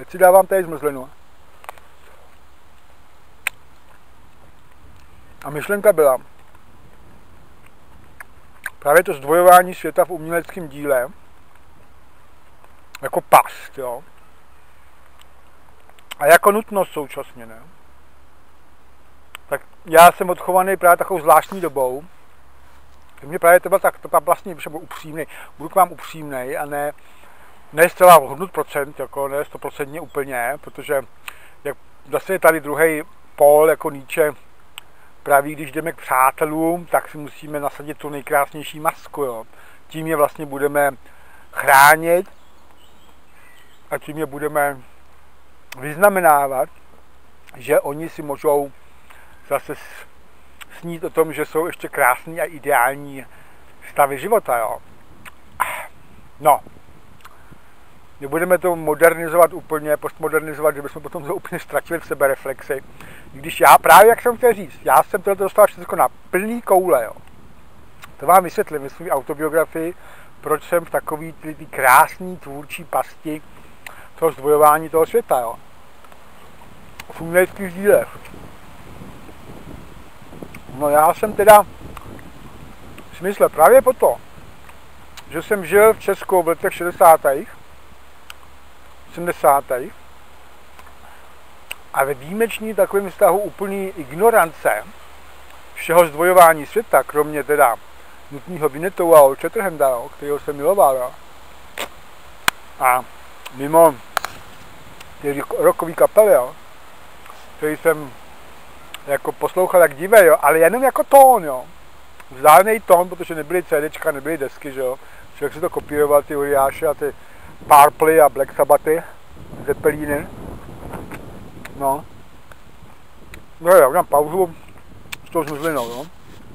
Teď si dávám tady zmrzlinu. A myšlenka byla právě to zdvojování světa v uměleckém díle jako past, jo. A jako nutnost současně, ne? Tak já jsem odchovaný právě takovou zvláštní dobou. Mě právě to byla vlastně upřímnej. Budu k vám upřímnej a ne zcela 100%, jako ne 100% úplně, protože jak zase je tady druhý pól, jako Nietzsche praví, když jdeme k přátelům, tak si musíme nasadit tu nejkrásnější masku, jo. Tím je vlastně budeme chránit a tím je budeme vyznamenávat, že oni si můžou zase snít o tom, že jsou ještě krásný a ideální stavy života, jo. No, nebudeme to modernizovat úplně, postmodernizovat, že bychom potom to úplně ztratili v sebereflexi. Když já právě, jak jsem chtěl říct, já jsem to dostal všechno na plný koule, jo. To vám vysvětlím ve své autobiografii, proč jsem v takový ty krásný tvůrčí pasti toho zdvojování toho světa, jo. V uměleckých dílech. No já jsem teda smysl právě po to, že jsem žil v Česku v letech 60. 70. a ve výjimečný takovém vztahu úplný ignorance všeho zdvojování světa, kromě teda nutného Vinnetova a Shatterhanda, kterého jsem miloval. Jo. A mimo ty rockové kapely, jo, který jsem jako poslouchal jak divé, jo, ale jenom jako tón, jo. Vzdálený tón, protože nebyly CDčka, nebyly desky, že jo. Člověk si to kopíroval, ty Uriáše a ty Purply a Black Sabbathy, Zeppeliny. No. No jo, dám pauzu s tou zmrzlinou, jo.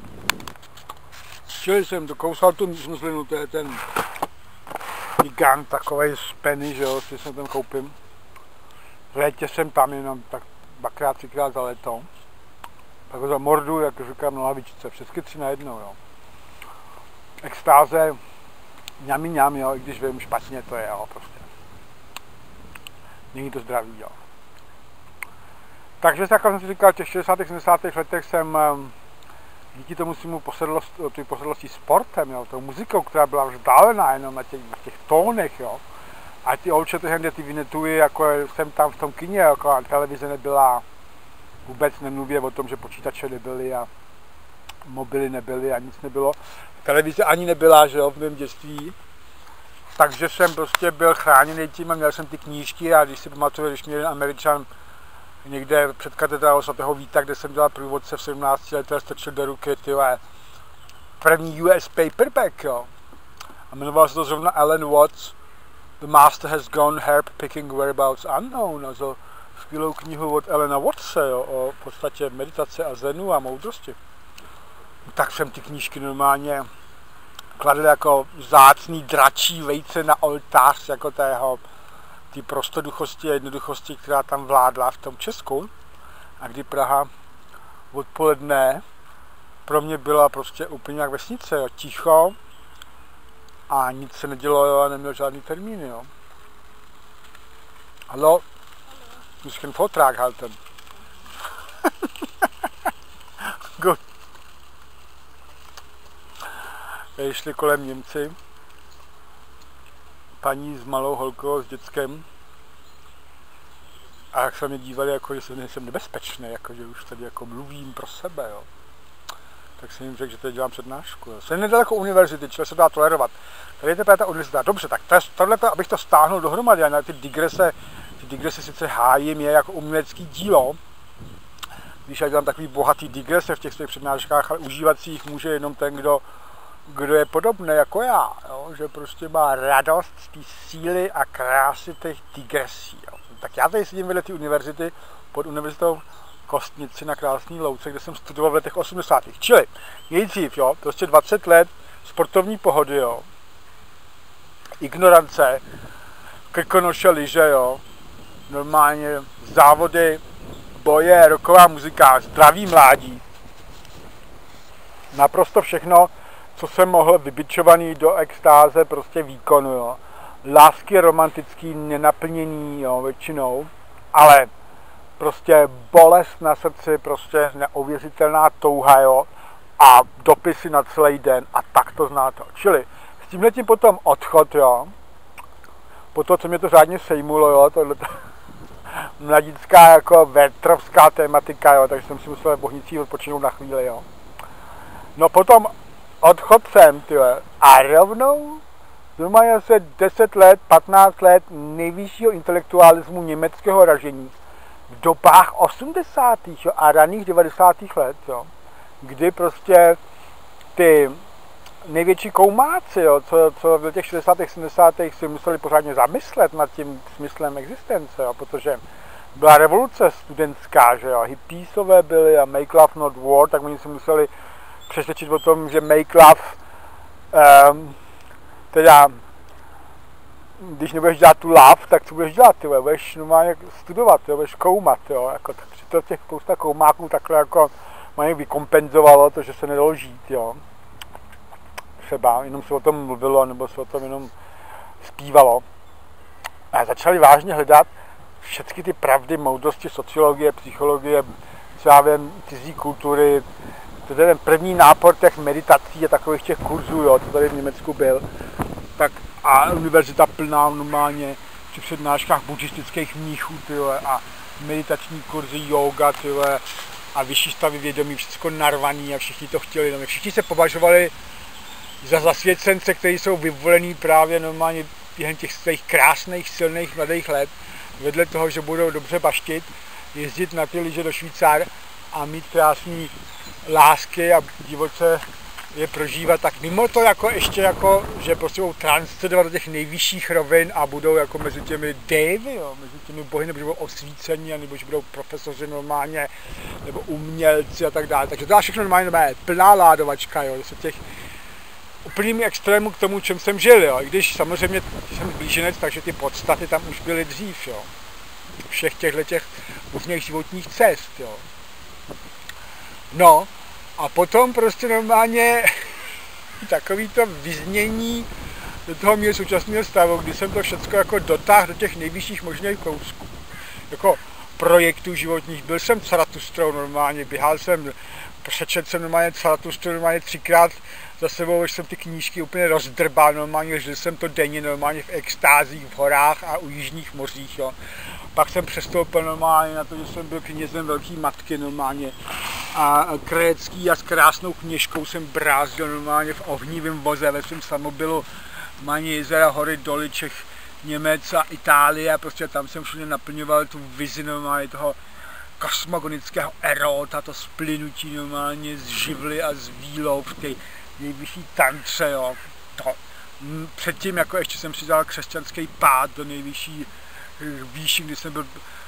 Čili jsem dokousal tu zmrzlinu, to je ten gigant takovej z penny, že jo, si jsem tam koupím. V létě jsem tam jenom tak 2x, 3x za léto. Tak ho zamorduju, jak říkám, na lavičce, všechny 3 na jednou, jo. Extáze, ňam, jo, i když vím, špatně to je, jo, prostě. Není to zdravý, jo. Takže tak jsem si říkal, v těch 60. 70. letech jsem díky tomu svýmu posedlosti sportem, jo, tou muzikou, která byla vzdálená jenom na těch tónech, jo. A ty Old Shatterhandy, ty Vinnetuvy, jako jsem tam v tom kině, jako a televize nebyla, vůbec nemluvě o tom, že počítače nebyly a mobily nebyly a nic nebylo. Televize ani nebyla, že jo, v mém dětství. Takže jsem prostě byl chráněný tím a měl jsem ty knížky a když si pamatuju, když mě jeden Američan někde před katedrálou svatého Víta, kde jsem dělal průvodce v 17 letech, strčil do ruky první US paperback, jo. A jmenoval se to zrovna Alan Watts, The Master Has Gone Herb Picking Whereabouts Unknown, also skvělou knihu od Alana Wattse, jo, o podstatě meditace a zenu a moudrosti. Tak jsem ty knížky normálně kladl jako vzácný dračí vejce na oltář, jako ty prostoduchosti a jednoduchosti, která tam vládla v tom Česku. A kdy Praha odpoledne pro mě byla prostě úplně jak vesnice, jo, ticho a nic se nedělo, jo, a neměl žádný termíny, jo. Hallo? Ich kann Vortrag halten. Gut. Šli kolem Němci, paní s malou holkou, s dětskem, a jak se mě dívali, jako že jsem nebezpečný, jako že už tady jako mluvím pro sebe, jo. Tak jsem jim řekl, že tady dělám přednášku. Jo. Jsem nedaleko univerzity, čili se dá tolerovat. Tady je teprve ta univerzita. Dobře, tak tohle, abych to stáhnul dohromady, a ty digrese sice hájím je jako umělecký dílo, když já dělám takový bohatý digrese v těch svých přednáškách, ale užívat si jich může jenom ten, kdo je podobný jako já, jo? Že prostě má radost z té síly a krásy těch digresí. Jo? Tak já tady sedím vedle té univerzity, pod univerzitou Kostnici na Krásný Louce, kde jsem studoval v letech 80. Čili nejdřív, jo, prostě 20 let sportovní pohody, jo, ignorance, krkonoše, lyže, jo, normálně závody, boje, rocková muzika, zdraví mládí. Naprosto všechno, co jsem mohl vybičovaný do extáze prostě výkonu, jo. lásky romantický, nenaplněný, jo, většinou, ale prostě bolest na srdci, prostě neuvěřitelná touha, jo, a dopisy na celý den a tak to znáte. Čili s tímhletím potom odchod, jo, po to, co mě to řádně sejmulo, jo, tohleto mladická jako vetrovská tematika, jo, takže jsem si musel v Bohnicích odpočinout na chvíli, jo. No potom odchod sem, tyhle, a rovnou znamená se 10 let, 15 let nejvyššího intelektualismu německého ražení v dobách 80. Jo, a raných 90. let, jo, kdy prostě ty největší koumáci, jo, co v těch 60. 70. si museli pořádně zamyslet nad tím smyslem existence, jo, protože byla revoluce studentská, že jo, hippiesové byli a make love not war, tak oni si museli přesvědčit o tom, že make love, teda, když nebudeš dělat tu love, tak co budeš dělat, tyhle, budeš normálně studovat, jo, budeš koumat, jo, jako to těch spousta koumáků takhle jako mají vykompenzovalo to, že se nedalo žít, jo. Třeba jenom se o tom mluvilo, nebo se o tom jenom zpívalo. A začali vážně hledat všechny ty pravdy, moudrosti, sociologie, psychologie, třeba cizí kultury. To je ten první nápor těch meditací a takových těch kurzů, jo, co tady v Německu byl. Tak a univerzita plná normálně při přednáškách buddhistických mnichů, tyhle, a meditační kurzy, yoga, tyhle, a vyšší stavy vědomí, všechno narvaný a všichni to chtěli. No, všichni se považovali za zasvěcence, kteří jsou vyvolení právě normálně během těch svých krásných, silných mladých let, vedle toho, že budou dobře baštit, jezdit na ty lyže do Švýcar a mít krásné lásky a divoce je prožívat, tak mimo to jako ještě jako, že prostě budou transcendovat do těch nejvyšších rovin a budou jako mezi těmi dévy, jo, mezi těmi bohy, nebo že budou osvícení, nebo že budou profesoři normálně, nebo umělci a tak dále. Takže to je všechno normálně plná ládovačka, jo, se těch úplným extrémů k tomu, čem jsem žil, jo. I když samozřejmě jsem blíženec, takže ty podstaty tam už byly dřív, jo. Všech těch různých životních cest, jo. No, a potom prostě normálně takový to vyznění do toho mého současného stavu, kdy jsem to všechno jako dotáhl do těch nejvyšších možných kousků. Jako projektů životních. Byl jsem Zaratustrou normálně, běhal jsem, přečetl jsem normálně Zaratustru normálně 3krát za sebou, když jsem ty knížky úplně rozdrbal normálně, žil jsem to denně normálně v extázích, v horách a u jižních mořích, jo. Pak jsem přestoupil normálně na to, že jsem byl knězem Velký matky normálně a Krécký a s krásnou kněžkou jsem brázdil normálně v ohnivém voze ve svém samobilu, normálně jezera, hory, doly, Čech, Němec a Itálie a prostě tam jsem všude naplňoval tu vizi normálně toho kosmogonického erota, to splynutí normálně z živly a z výlou v té nejvyšší tantře, jo. To. Předtím jako ještě jsem přidal křesťanský pád do nejvyšší výši, kdy jsem byl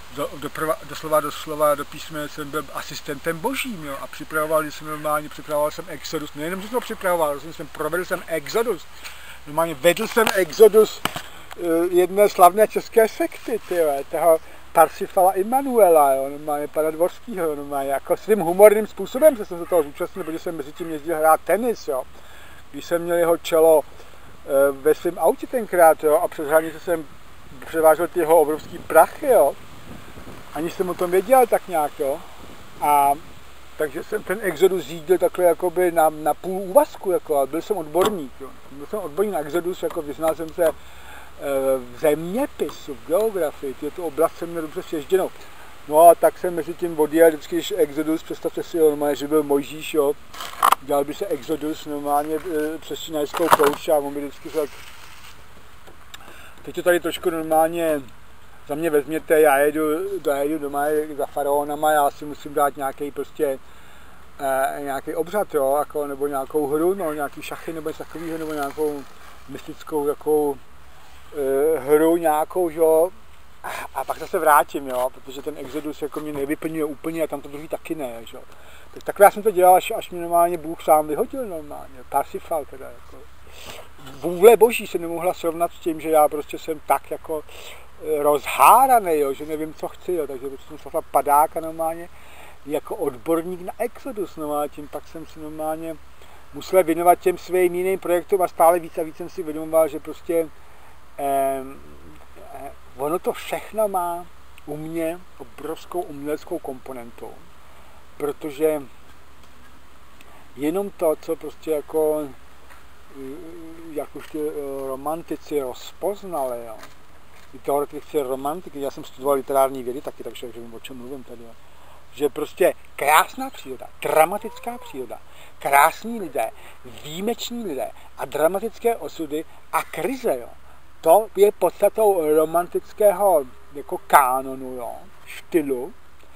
doslova do písmene jsem byl asistentem božím, jo, a připravoval jsem Exodus, nejenom, že jsem ho připravoval, provedl jsem Exodus, normálně vedl jsem Exodus jedné slavné české sekty, tyhle, toho Parsifala Immanuela, jo, normálně pana Dvorskýho, normálně, jako svým humorným způsobem jsem se toho zúčastnil, protože jsem mezi tím jezdil hrát tenis, jo, když jsem měl jeho čelo ve svém autě tenkrát, jo, a přes hranice jsem převážel ty jeho obrovský prachy, jo. Ani jsem o tom věděl tak nějak, jo. A takže jsem ten Exodus řídil takhle jakoby na půl úvazku, jako, byl jsem odborník, jo. Byl jsem odborník na Exodus, jako vyznal jsem se v zeměpisu, v geografii, tu oblast jsem měl dobře sježděnou. No a tak jsem mezi tím odjel vždycky, když Exodus, představte si, jo, normálně, že byl Mojžíš, jo. Dělal by se Exodus normálně přes Sinajskou poušť a on by vždycky řekl, teď to tady trošku normálně za mě vezměte, já jedu doma za faraonama, já si musím dát nějaký prostě nějaký obřad, jo, jako, nebo nějakou hru, no, nějaký šachy nebo něco takového, nebo nějakou mystickou takovou hru nějakou, jo, a pak zase vrátím, jo, protože ten Exodus jako mě nevyplňuje úplně a tam to druhý taky ne, jo. Tak já jsem to dělal, až mě normálně Bůh sám vyhodil normálně, Parsifal teda, jako. Vůle boží se nemohla srovnat s tím, že já prostě jsem tak jako rozháraný, jo, že nevím, co chci, jo, takže jsem se padáka normálně jako odborník na Exodus, no, a tím pak jsem si normálně musel věnovat těm svým jiným projektům a stále víc a víc jsem si vědomoval, že prostě ono to všechno má u mě obrovskou uměleckou komponentu, protože jenom to, co prostě jak už ty romantici rozpoznali, jo. I teoretici romantiky, já jsem studoval literární vědy taky, takže vím, o čem mluvím tady, jo. Že prostě krásná příroda, dramatická příroda, krásní lidé, výjimeční lidé a dramatické osudy a krize, jo. To je podstatou romantického jako kánonu, jo, stylu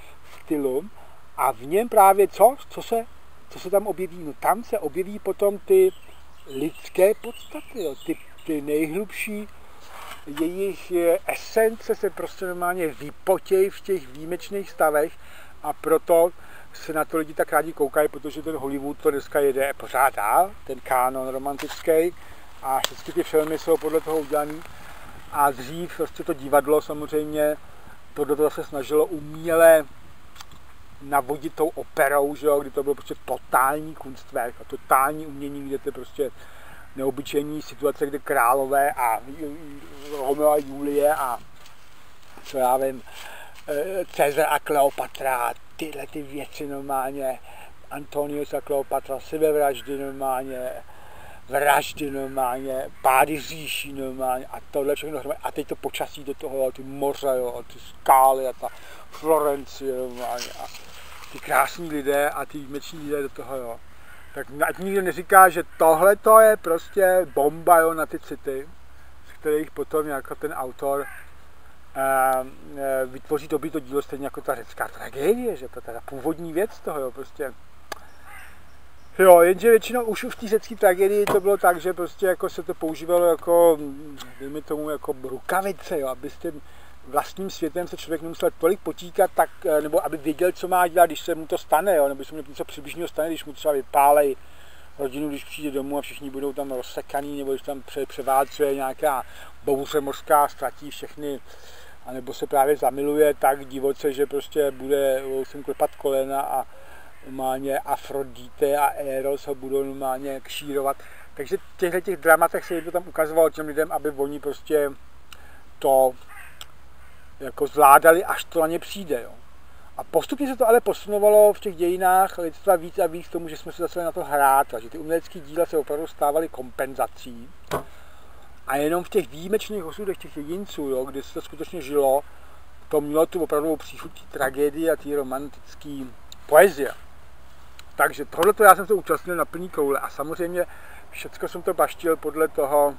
a v něm právě co se tam objeví? No tam se objeví potom ty lidské podstaty, jo, ty nejhlubší jejich esence se prostě normálně vypotějí v těch výjimečných stavech a proto se na to lidi tak rádi koukají, protože ten Hollywood to dneska jede pořád dál, ten kánon romantický a všechny ty filmy jsou podle toho udělaný a dřív prostě to divadlo samozřejmě podle toho se snažilo uměle navodit tou operou, že jo, kdy to bylo prostě totální kunstwerk a totální umění, kde to prostě neobyčejní situace, kde králové a Romeo a Julie a co já vím, Cezar a Kleopatra, tyhle ty věci normálně, Antonius a Kleopatra, sebevraždy normálně, vraždy normálně, pády říší normálně a tohle všechno a teď to počasí do toho, ty moře, jo, ty skály a ta Florencie normálně a ty krásní lidé a ty výjimeční lidé do toho, jo. Tak ať nikdo neříká, že tohle to je prostě bomba, jo, na ty city, z kterých potom jako ten autor vytvoří to dílo stejně jako ta řecká tragédie, že to je teda původní věc toho, jo, prostě. Jo, jenže většinou už v té řecké tragédii to bylo tak, že prostě jako se to používalo jako, dejme tomu, jako rukavice, jo, abyste vlastním světem se člověk nemusel tolik potíkat, tak, nebo aby věděl, co má dělat, když se mu to stane, jo, nebo když se mu něco přibližného stane, když mu třeba vypálej rodinu, když přijde domů a všichni budou tam rozsekaní, nebo když tam převálcuje nějaká bouře mořská, ztratí všechny, anebo se právě zamiluje tak divoce, že prostě bude sem klepat kolena a normálně Afrodite a Eros ho budou normálně kšírovat. Takže v těch dramatech se to tam ukazovalo těm lidem, aby oni prostě to jako zvládali, až to na ně přijde. Jo. A postupně se to ale posunovalo v těch dějinách lidstva víc a víc k tomu, že jsme se začali na to hrát, a že ty umělecké díla se opravdu stávaly kompenzací. A jenom v těch výjimečných osudech těch jedinců, jo, kdy se to skutečně žilo, to mělo tu opravdu příchuť tragédie a té romantické poezie. Takže tohleto já jsem se účastnil na plný koule a samozřejmě všechno jsem to baštil podle toho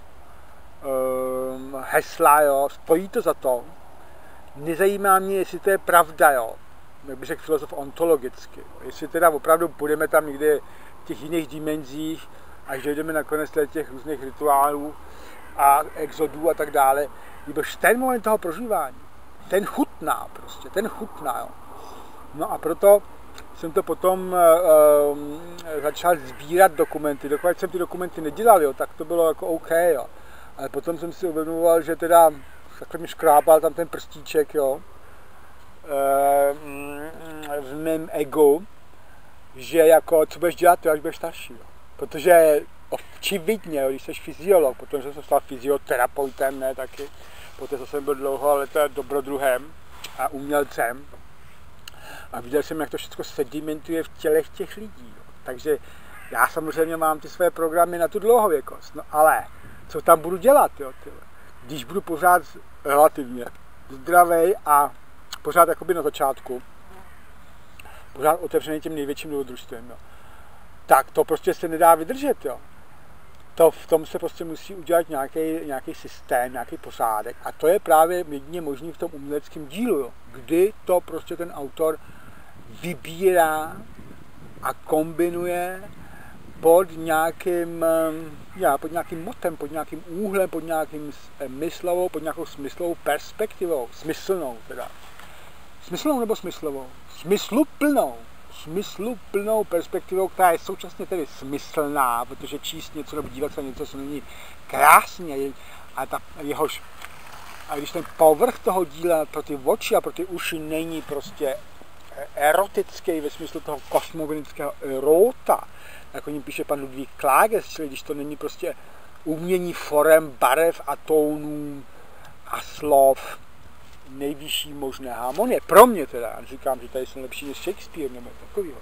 hesla, jo, stojí to za to. Nezajímá mě, jestli to je pravda, jo, jak by řekl filozof ontologicky. Jestli teda opravdu budeme tam někde v těch jiných dimenzích, až dojdeme nakonec těch různých rituálů a exodů a tak dále. Nebož ten moment toho prožívání, ten chutná, jo. No a proto jsem to potom začal sbírat dokumenty. Dokud jsem ty dokumenty nedělal, jo, tak to bylo jako OK, jo. Ale potom jsem si uvědomoval, že teda takhle mi škrábal tam ten prstíček, jo, v mém egu, že jako, co budeš dělat, až budeš starší, jo. Protože očividně, jo, když jsi fyziolog, potom jsem se stal fyzioterapeutem, ne, taky, protože jsem byl dlouho leta dobrodruhem a umělcem a viděl jsem, jak to všechno sedimentuje v tělech těch lidí, jo. Takže já samozřejmě mám ty své programy na tu dlouhověkost, no ale co tam budu dělat, jo, tyhle? Když budu pořád relativně zdravý a pořád jakoby na začátku, pořád otevřený těm největším dobrodružstvím, jo, tak to prostě se nedá vydržet, jo. V tom se prostě musí udělat nějaký systém, nějaký pořádek a to je právě jedině možný v tom uměleckém dílu, jo, kdy to prostě ten autor vybírá a kombinuje pod nějakým motem, pod nějakým úhlem, pod nějakým pod nějakou smyslovou perspektivou, smyslnou nebo smyslovou? Smysluplnou perspektivou, která je současně tedy smyslná, protože číst něco nebo dívat se na něco, co není krásně, a když ten povrch toho díla pro ty oči a pro ty uši není prostě erotický ve smyslu toho kosmogonického erota, jako ním píše pan Ludvík Klages, čili když to není prostě umění forem, barev a tónů a slov nejvyšší možné harmonie. Pro mě teda, já říkám, že tady jsem lepší než Shakespeare nebo takovýho.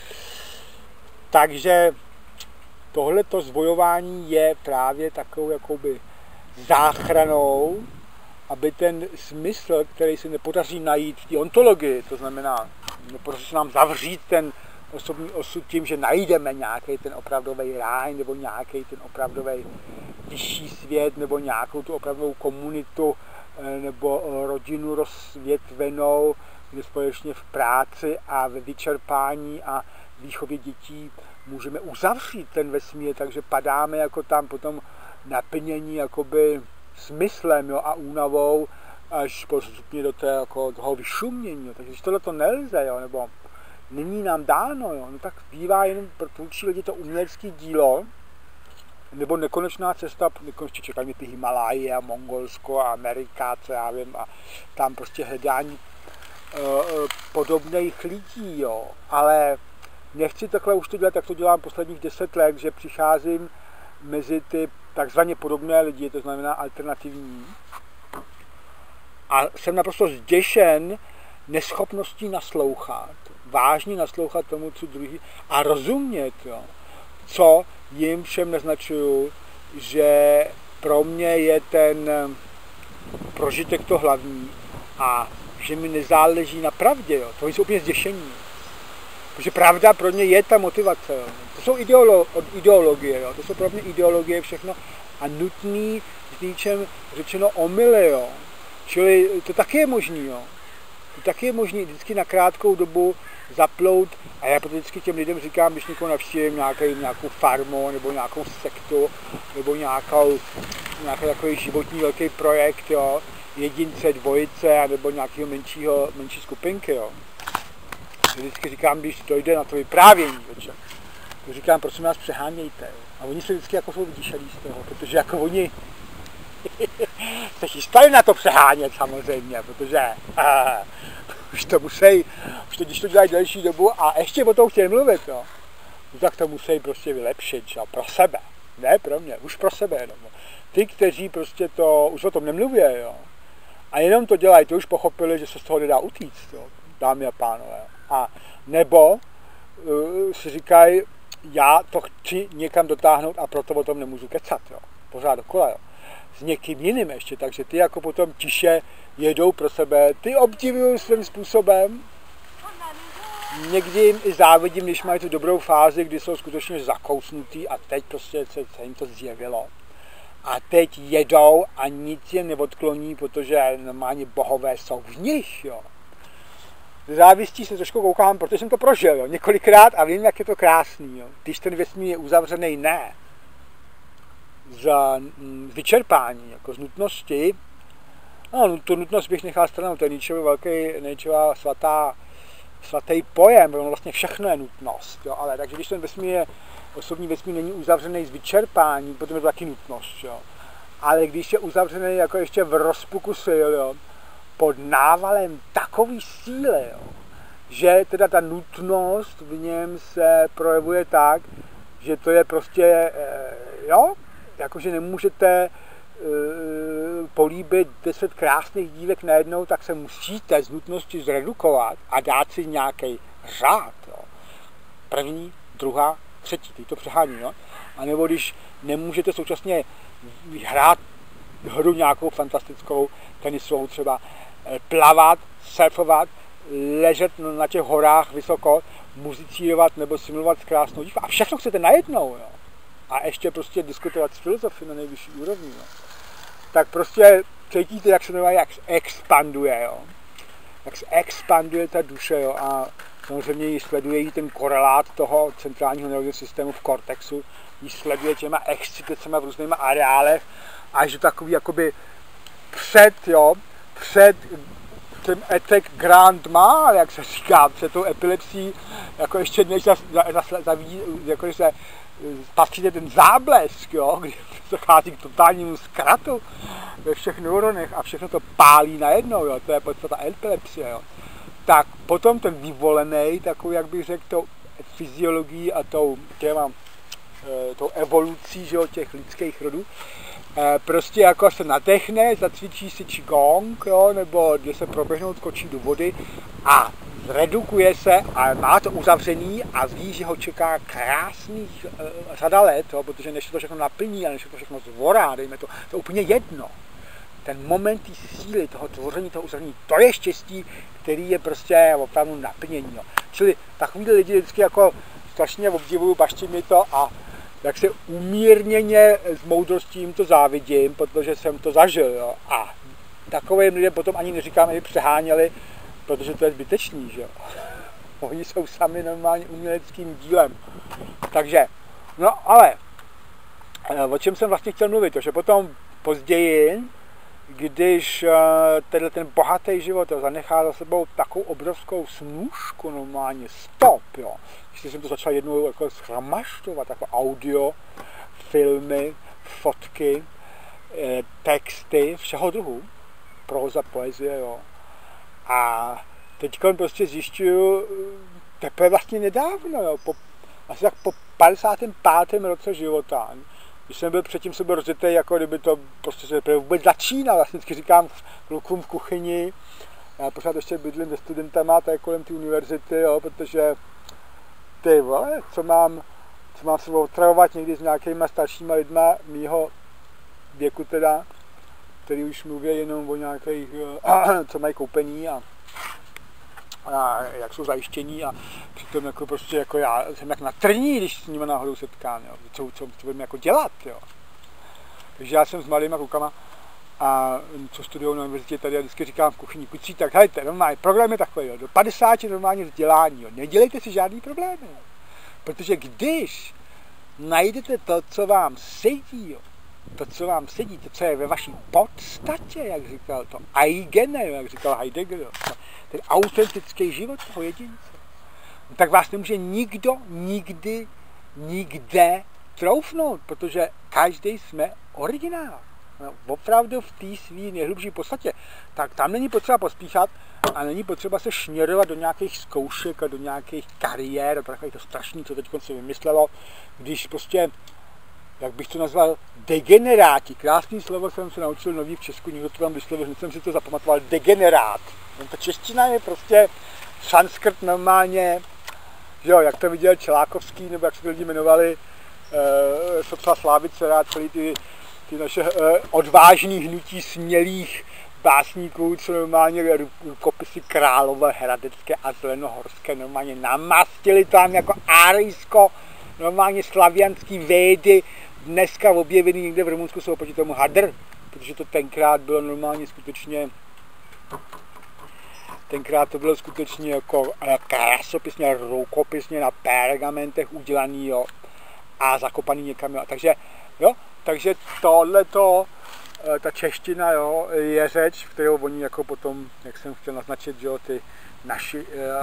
Takže tohleto zvojování je právě takovou jakoby záchranou, aby ten smysl, který se nepodaří najít v té ontologii, to znamená, nepodaří se nám zavřít ten osobní osud tím, že najdeme nějaký ten opravdový ráj, nebo nějaký ten opravdový vyšší svět, nebo nějakou tu opravdovou komunitu, nebo rodinu rozvětvenou, kde společně v práci a ve vyčerpání a výchově dětí můžeme uzavřít ten vesmír, takže padáme jako tam potom naplnění jakoby smyslem, jo, a únavou až postupně do toho vyšumění. Jo. Takže když tohle to nelze, jo, nebo není nám dáno, jo, no tak bývá jenom pro tvůrčí lidi to umělecké dílo, nebo nekonečná cesta, nekonečně čekají ty Himaláje a Mongolsko a Amerika, co já vím, a tam prostě hledání podobných lidí, jo. Ale nechci takhle už to dělat, tak to dělám posledních 10 let, že přicházím mezi ty takzvaně podobné lidi, to znamená alternativní. A jsem naprosto zděšen neschopností naslouchat, vážně naslouchat tomu, co druhý, a rozumět, jo, co jim všem naznačuju, že pro mě je ten prožitek to hlavní a že mi nezáleží na pravdě, jo. To jsou úplně zděšení. Protože pravda pro mě je ta motivace. Jo. To jsou ideologie, jo. To jsou pro mě ideologie všechno a nutný v něčem řečeno omyly. Jo. Čili to taky je možný. Jo. To taky je možný vždycky na krátkou dobu zaplout a já proto vždycky těm lidem říkám, když někoho navštívím nějakou farmu nebo nějakou sektu nebo nějaký takový životní velký projekt, jo, jedince, dvojice nebo nějakého menší skupinky. Jo. Vždycky říkám, když dojde na to vyprávění, to říkám, prosím vás, přehánějte. Jo. A oni se vždycky jako jsou vyděšelí z toho, protože jako oni se chystali na to přehánět samozřejmě, protože už to když to dělají delší dobu a ještě o tom chtějí mluvit, jo, tak to musí prostě vylepšit, jo, pro sebe, ne pro mě, už pro sebe jenom. Ty, kteří prostě to, už o tom nemluví, jo, a jenom to dělají, to už pochopili, že se z toho nedá utíct, jo, dámy a pánové. A nebo si říkají, já to chci někam dotáhnout a proto o tom nemůžu kecat, jo, pořád dokola, jo. S někým jiným ještě, takže ty jako potom tiše jedou pro sebe, ty obdivují svým způsobem, někdy jim i závidím, když mají tu dobrou fázi, kdy jsou skutečně zakousnutý a teď prostě se jim to zjevilo. A teď jedou a nic je neodkloní, protože normálně bohové jsou v nich, jo. Závistí se trošku koukám, protože jsem to prožil, jo, několikrát a vím, jak je to krásný, jo. Když ten vesmír je uzavřený, ne z vyčerpání, jako z nutnosti. No, tu nutnost bych nechal stranou, to je Nietzscheova svatý pojem, protože vlastně všechno je nutnost, jo, ale takže když ten osobní vesmír není uzavřený z vyčerpání, potom je to taky nutnost, jo. Ale když je uzavřený jako ještě v rozpuku sil, jo, pod návalem takový síly, jo, že teda ta nutnost v něm se projevuje tak, že to je prostě, jo, jakože nemůžete políbit 10 krásných dívek najednou, tak se musíte z nutnosti zredukovat a dát si nějaký řád. Jo. První, druhá, třetí, teď to přehání. Jo. A nebo když nemůžete současně hrát hru nějakou fantastickou tenisovou, třeba plavat, surfovat, ležet na těch horách vysoko, muzicírovat nebo simulovat krásnou dívku. A všechno chcete najednou. Jo. A ještě prostě diskutovat s filozofy na nejvyšší úrovni. Jo. Tak prostě cítíte, jak se to jak expanduje, jo. Jak se expanduje ta duše, jo. A samozřejmě ji sleduje jí ten korelát toho centrálního nervového systému v kortexu, ji sleduje těma excitacema v různýma areálech, až do takový jakoby před tím etek grand mal, jak se říká, před tou epilepsií, jako ještě než jako se patříte ten záblesk, jo, kdy dochází k totálnímu zkratu ve všech neuronech a všechno to pálí najednou, jo, to je podstata epilepsie, jo. Tak potom ten vyvolený, takový, jak bych řekl, tou fyziologií a tou těma tou evolucí, že jo, těch lidských rodů. Prostě jako se nadechne, zacvičí si qigong, jo, nebo jde se proběhnout, skočí do vody a zredukuje se a má to uzavřený a ví, že ho čeká krásných řada let, jo, protože než to všechno naplní a než to všechno zvorá, dejme to je úplně jedno. Ten moment té síly, toho tvoření, toho uzavření, to je štěstí, který je prostě opravdu naplnění. Jo. Čili takovýhle lidi vždycky jako strašně obdivuju, baští mi to a jak se umírněně s moudrostí jim to závidím, protože jsem to zažil. Jo. A takovým lidem potom ani neříkám, aby přeháněli, protože to je zbytečný, že jo. Oni jsou sami normálně uměleckým dílem. Takže, no ale, o čem jsem vlastně chtěl mluvit, že potom později, když ten bohatý život zanechá za sebou takovou obrovskou snůžku, normálně stop, jo. Když jsem to začal jednou jako schromažďovat, jako audio, filmy, fotky, texty, všeho druhu, próza, poezie, jo. A teď prostě zjišťuju, teprve vlastně nedávno, jo, asi tak po 55. roce života, když jsem byl předtím byl rozjetý, jako kdyby to prostě se vůbec začínal, vlastně vždycky říkám klukům v kuchyni, já pořád ještě bydlím se studentama, to je kolem té univerzity, jo, protože ty vole, co mám se otravovat někdy s nějakýma staršíma lidma mýho věku teda, který už mluví jenom o nějakých, co mají koupení a jak jsou zajištění a přitom jako prostě jako já jsem jak na trní, když s nimi náhodou setkám, jo. Co budeme jako dělat, jo. Takže já jsem s malýma klukama a co studují na univerzitě tady a vždycky říkám v kuchyni, kucí, tak hejte, normálně program je takový, jo. Do 50 normálně vzdělání, jo. Nedělejte si žádný problémy, jo. Protože když najdete to, co vám sedí, jo, to, co je ve vaší podstatě, jak říkal to Eigene, jak říkal Heidegger, jo, ten autentický život toho jedince, tak vás nemůže nikdo nikdy, nikde troufnout, protože každý jsme originál. No, opravdu v té svý nejhlubší podstatě. Tak tam není potřeba pospíchat a není potřeba se šněrovat do nějakých zkoušek a do nějakých kariér, a takový to strašný, co teď se vymyslelo, když prostě, jak bych to nazval, degeneráti. Krásný slovo jsem se naučil nový v Česku, nikdo to vám vyslovil, hned jsem si to zapamatoval, degenerát. Ta čeština je prostě sanskrt normálně, že jo, jak to viděl Čelákovský, nebo jak se to lidi jmenovali, Sotva Slávice, rád celý ty naše odvážný hnutí smělých básníků, co normálně rukopisy Králové, Hradecké a Zelenohorské normálně namastili tam jako árijsko, normálně slavianský védy, dneska objevený někde v Rumunsku jsou proti tomu hadr, protože to tenkrát bylo normálně skutečně, jako krasopisně, rukopisně na pergamentech udělaný, jo, a zakopaný někam, jo. Takže tohleto, ta čeština, jo, je řeč, kterou oni jako potom, jak jsem chtěl naznačit, jo, ty naši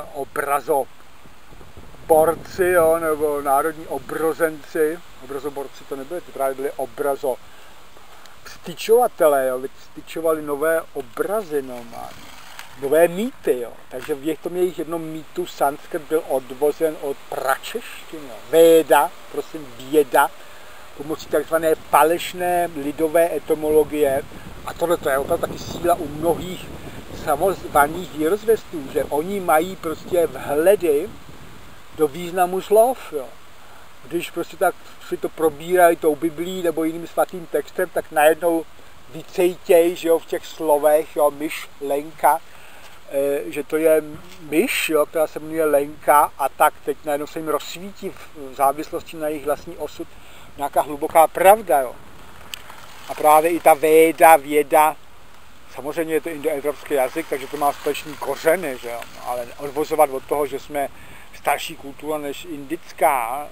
obrazoborci, jo, nebo národní obrozenci, obrazoborci to nebyli, to právě byli styčovatelé, jo, styčovali nové obrazy normálně, nové mýty, jo, takže v tom jejich jednom mýtu sanskrt byl odvozen od pračeštiny, jo, véda, prosím, věda, pomocí takzvané falešné lidové etymologie. A tohle je opravdu taky síla u mnohých samozvaných vírozvěstů, že oni mají prostě vhledy do významu slov. Jo. Když prostě tak si to probírají tou Biblí nebo jiným svatým textem, tak najednou vycejtěj, že jo, v těch slovech, jo, myšlenka, že to je myš, jo, která se jmenuje Lenka, a tak teď najednou se jim rozsvítí v závislosti na jejich vlastní osud nějaká hluboká pravda, jo. A právě i ta věda, samozřejmě je to indoevropský jazyk, takže to má společný kořeny, že jo, ale odvozovat od toho, že jsme starší kultura než indická.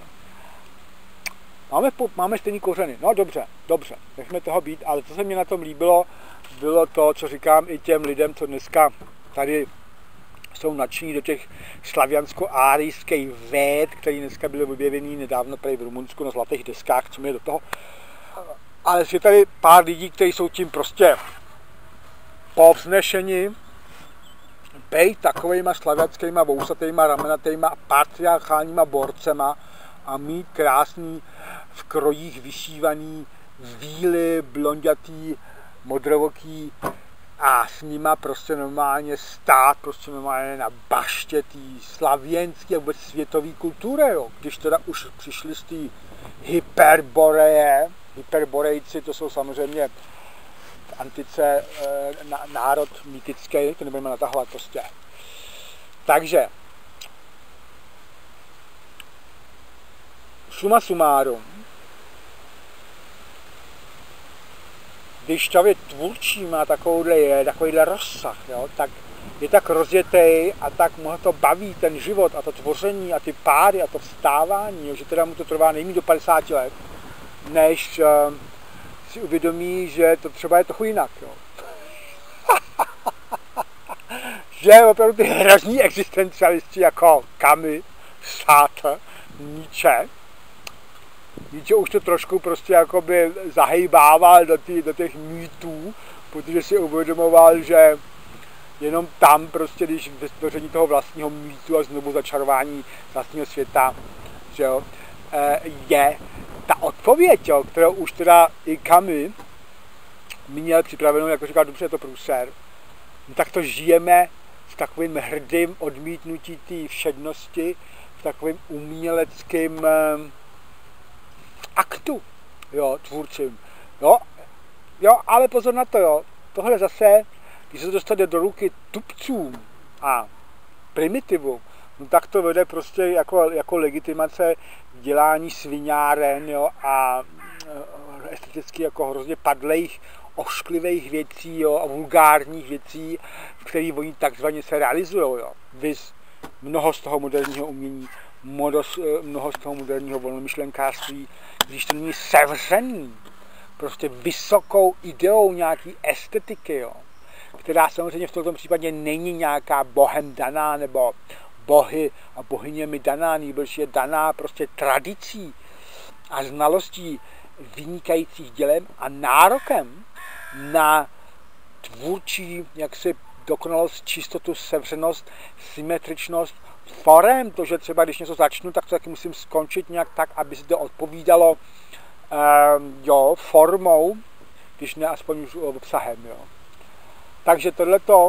Máme stejný kořeny, no dobře, nechme toho být, ale co se mi na tom líbilo, bylo to, co říkám i těm lidem, co dneska tady jsou nadšení do těch slaviansko-árijských véd, které dneska byly objevený nedávno tady v Rumunsku na zlatých deskách, co mi je do toho. Ale je tady pár lidí, kteří jsou tím prostě povznešeni, bejt takovejma slavianskýma, vousatýma, ramenatýma, patriarchálníma borcema a mít krásný v krojích vyšívaný, víly, blondětý, modrovoký a s nima prostě normálně stát prostě normálně na baště tý slavěnský a vůbec světový kultury, jo. Když teda už přišli z té Hyperborejci, to jsou samozřejmě v antice národ mýtický, to nebudeme natahovat prostě. Takže suma sumárum, když člověk tvůrčí má takovýhle rozsah, jo, tak je tak rozjetý a tak mu to baví ten život a to tvoření a ty páry a to vstávání, jo, že teda mu to trvá nejméně do 50 let, než si uvědomí, že to třeba je trochu jinak. Jo. Že opravdu ty hrozní existencialisti jako Camus, Sartre, Nietzsche už to trošku prostě jakoby zahejbával do těch mýtů, protože si uvědomoval, že jenom tam prostě, když vytvoření toho vlastního mýtu a znovu začarování vlastního světa, že jo, je ta odpověď, jo, kterou už teda i Camus měl připravenou, jako říkal, dobře, je to průser, no, tak to žijeme v takovým hrdým odmítnutí té všednosti, v takovým uměleckým aktu, jo, tvůrčím. Jo, ale pozor na to, jo. Tohle zase, když se to dostane do ruky tupcům a primitivům, no tak to vede prostě jako legitimace dělání sviňáren, jo, a esteticky jako hrozně padlejch, ošklivých věcí, jo, a vulgárních věcí, v kterých oni takzvaně se realizují, jo. Vys mnoho z toho moderního umění, mnoho z toho moderního volnomyšlenkářství, když to není sevřený prostě vysokou ideou nějaký estetiky, jo, která samozřejmě v tomto případě není nějaká bohem daná nebo bohy a bohyněmi daná, nebož je daná prostě tradicí a znalostí vynikajících dělem a nárokem na tvůrčí jaksi dokonalost, čistotu, sevřenost, symetričnost forem, to, že třeba když něco začnu, tak to taky musím skončit nějak tak, aby se to odpovídalo formou, když ne aspoň už obsahem. Jo. Takže tohleto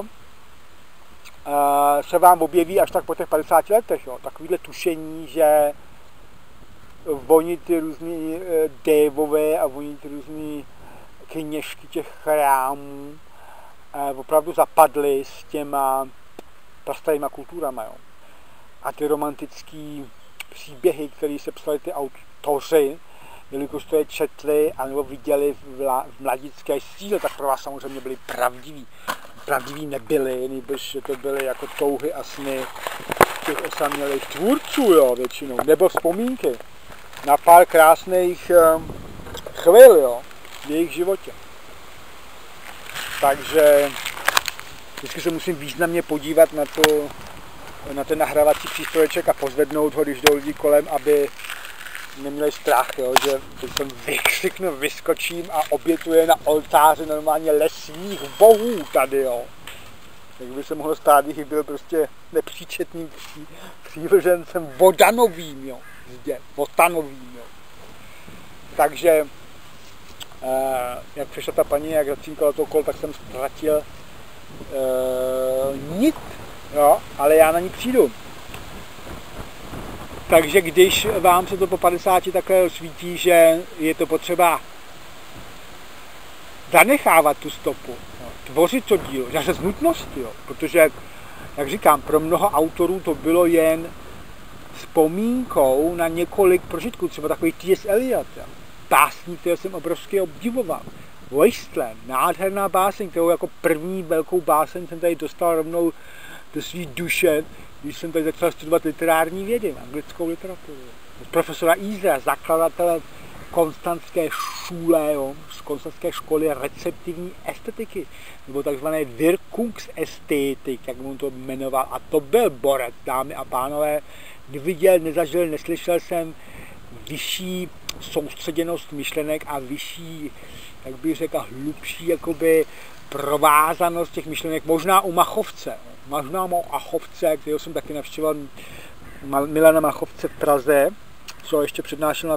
se vám objeví až tak po těch 50 letech. Jo. Takovýhle tušení, že oni ty různý dévové a oni ty různý kněžky těch chrámů opravdu zapadly s těma prastarýma kulturama. Jo. A ty romantický příběhy, které se psali ty autoři, jelikož to je četli anebo viděli v mladické síle, tak pro vás samozřejmě byli pravdiví. Pravdiví nebyli, nebož to byly jako touhy a sny těch osamělých tvůrců, jo, většinou, nebo vzpomínky na pár krásných chvil, jo, v jejich životě. Takže vždycky se musím významně podívat na ten nahrávací přístroječek a pozvednout ho, když jdou lidi kolem, aby neměli strach, jo, že jsem vykřiknu, vyskočím a obětuje na oltáři normálně lesních bohů tady, jo. Tak by se mohlo stát, když byl prostě nepříčetným přívržencem vodanovým, jo, zde, votanovým, jo. Takže, jak přišla ta paní, jak zacínkala to kol, tak jsem ztratil nit, jo, ale já na ní přijdu. Takže když vám se to po 50 takhle svítí, že je to potřeba zanechávat tu stopu, jo, tvořit to dílo, zase z nutnosti, jo, protože, jak říkám, pro mnoho autorů to bylo jen vzpomínkou na několik prožitků, třeba takový T.S. Eliot, jo, básník, kterého jsem obrovsky obdivoval. Wasteland, nádherná báseň, kterou jako první velkou báseň jsem tady dostal rovnou do své duše, když jsem tady začal studovat literární vědy, anglickou literaturu. Profesora Easera, zakladatele konstantské šule, jo, z konstantské školy receptivní estetiky, nebo takzvané Wirkungsästhetik, jak mu to jmenoval. A to byl borec, dámy a pánové. Neviděl, nezažil, neslyšel jsem vyšší soustředěnost myšlenek a vyšší, jak bych řekl, hlubší jakoby provázanost těch myšlenek, možná u Machovce. Možná u Machovce, kterého jsem taky navštěvoval, Milana Machovce v Praze, co ještě přednášel na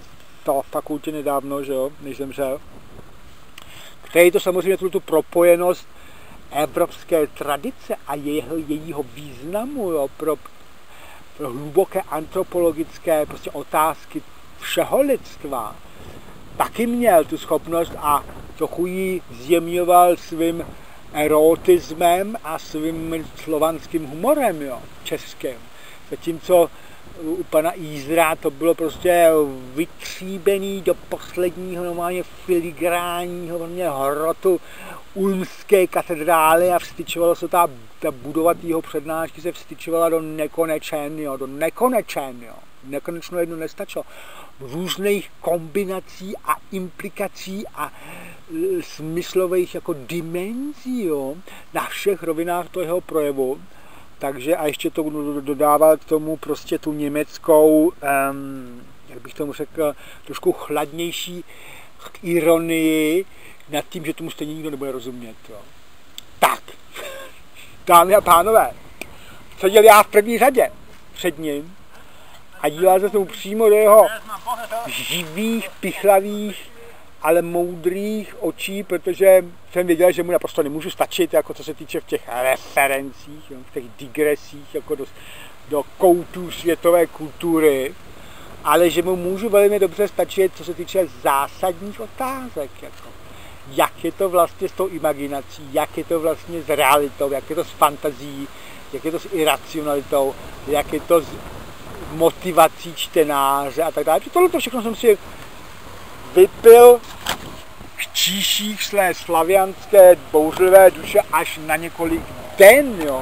na fakultě nedávno, že jo, než zemřel, který to samozřejmě tu propojenost evropské tradice a jejího významu, jo, pro hluboké antropologické prostě otázky všeho lidstva, taky měl tu schopnost a trochu ji zjemňoval svým erotismem a svým slovanským humorem, jo, českým. Zatímco u pana Jízra to bylo prostě vytříbený do posledního normálně filigránního hrotu ulmské katedrály a vstyčovalo se ta budova jeho přednášky se vstyčovala do nekonečen, jo, do nekonečen, jo. Nekonečno jedno nestačilo. Různých kombinací a implikací a smyslových jako dimenzí, jo, na všech rovinách toho jeho projevu. Takže a ještě to dodával k tomu prostě tu německou, jak bych tomu řekl, trošku chladnější ironii nad tím, že tomu stejně nikdo nebude rozumět. Jo. Tak, dámy a pánové, seděl já v první řadě před ním a díval se tomu přímo do jeho živých, pichlavých, ale moudrých očí, protože jsem věděl, že mu naprosto nemůžu stačit, jako co se týče v těch referencích, v těch digresích, jako do koutů světové kultury, ale že mu můžu velmi dobře stačit, co se týče zásadních otázek, jako jak je to vlastně s tou imaginací, jak je to vlastně s realitou, jak je to s fantazií, jak je to s iracionalitou, jak je to s motivací čtenáře a tak dále. Tohle všechno jsem si vypil v číších své slavianské bouřlivé duše až na několik den, jo.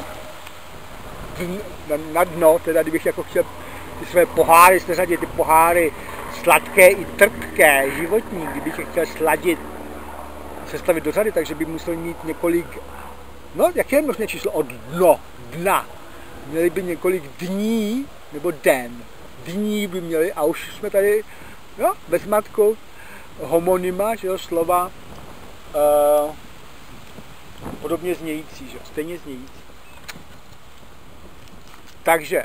Na dno, teda kdybych jako chtěl ty své poháry seřadit, ty poháry sladké i trpké, životní, kdybych je chtěl sladit, sestavit do řady, takže by musel mít několik, no jaké je možné číslo od dna. Měli by několik dní, nebo den. Dní by měli a už jsme tady, no, ve zmatku homonyma, že jo, slova podobně znějící, že jo, stejně znějící. Takže,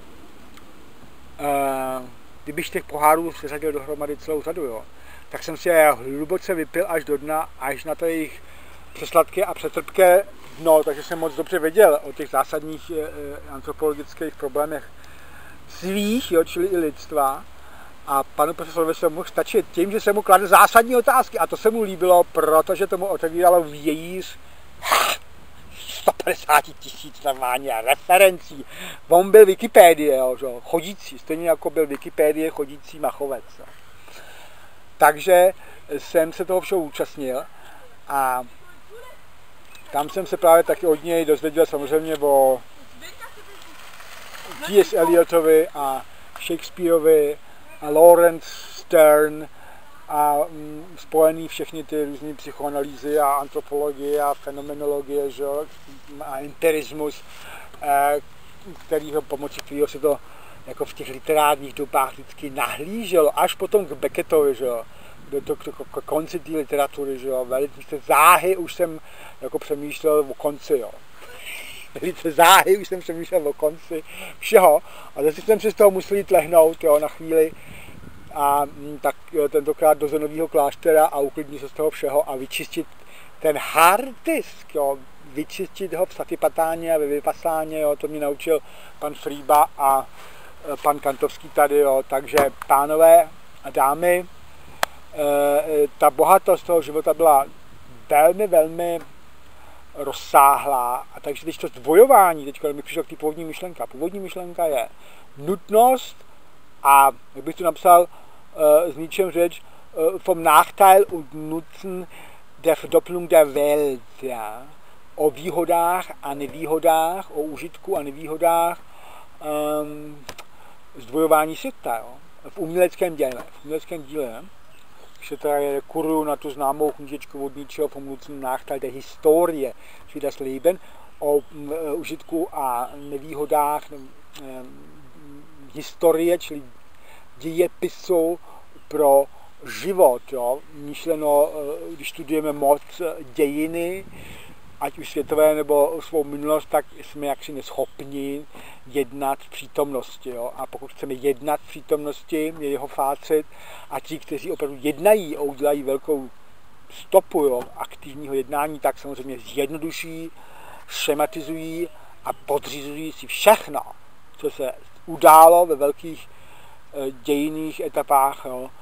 kdybych těch pohárů seřadil dohromady celou řadu, jo, tak jsem si je hluboce vypil až do dna, až na to jejich přesladké a přetrpké dno, takže jsem moc dobře věděl o těch zásadních antropologických problémech svých, jo, čili i lidstva. A panu profesorovi se mohl stačit tím, že se mu kladl zásadní otázky. A to se mu líbilo, protože tomu otevíralo vějíř 150 000 normálně referencí. On byl Wikipédie, jo, chodící, stejně jako byl Wikipédie chodící machovec. Jo. Takže jsem se toho všeho účastnil a tam jsem se právě taky od něj dozvěděl samozřejmě o T.S. Eliotovi a Shakespeareovi a Lawrence Stern a spojený všechny ty různé psychoanalýzy a antropologie a fenomenologie, že, a empirismus, pomocí kterého se to jako v těch literárních dobách vždycky nahlíželo, až potom k Beckettovi, že, k konci té literatury, že, velice záhy už jsem jako přemýšlel o konci, jo. Velice záhy už jsem přemýšlel o konci všeho a zase jsem si z toho musel jít lehnout, jo, na chvíli a tak jo, tentokrát do Zenového kláštera a uklidnit se z toho všeho a vyčistit ten hard disk, jo, vyčistit ho v Satipatáně a ve Vypasáně, jo, to mě naučil pan Frýba a pan Kantovský tady, jo, takže pánové a dámy, ta bohatost toho života byla velmi, velmi rozsáhlá. A takže teď to zdvojování, teď mi přišlo k té původní myšlenka. Původní myšlenka je nutnost a, jak bych to napsal, s ničem řeč, vom Nachteil und Nutzen der Verdopplung der Welt. Ja. O výhodách a nevýhodách, o užitku a nevýhodách zdvojování světa. Jo. V uměleckém díle. Když je kuruju na tu známou knížečku od Nietzscheho vom Nutzen Nachteil der Historie, wie das Leben, o užitku a nevýhodách historie, čili dějepisu pro život. Jo. Myšleno, když studujeme moc dějiny, ať už světové nebo svou minulost, tak jsme jaksi neschopni jednat v přítomnosti. Jo? A pokud chceme jednat v přítomnosti, je jeho fácet, a ti, kteří opravdu jednají a udělají velkou stopu, jo, aktivního jednání, tak samozřejmě zjednoduší, schematizují a podřizují si všechno, co se událo ve velkých dějinných etapách, jo,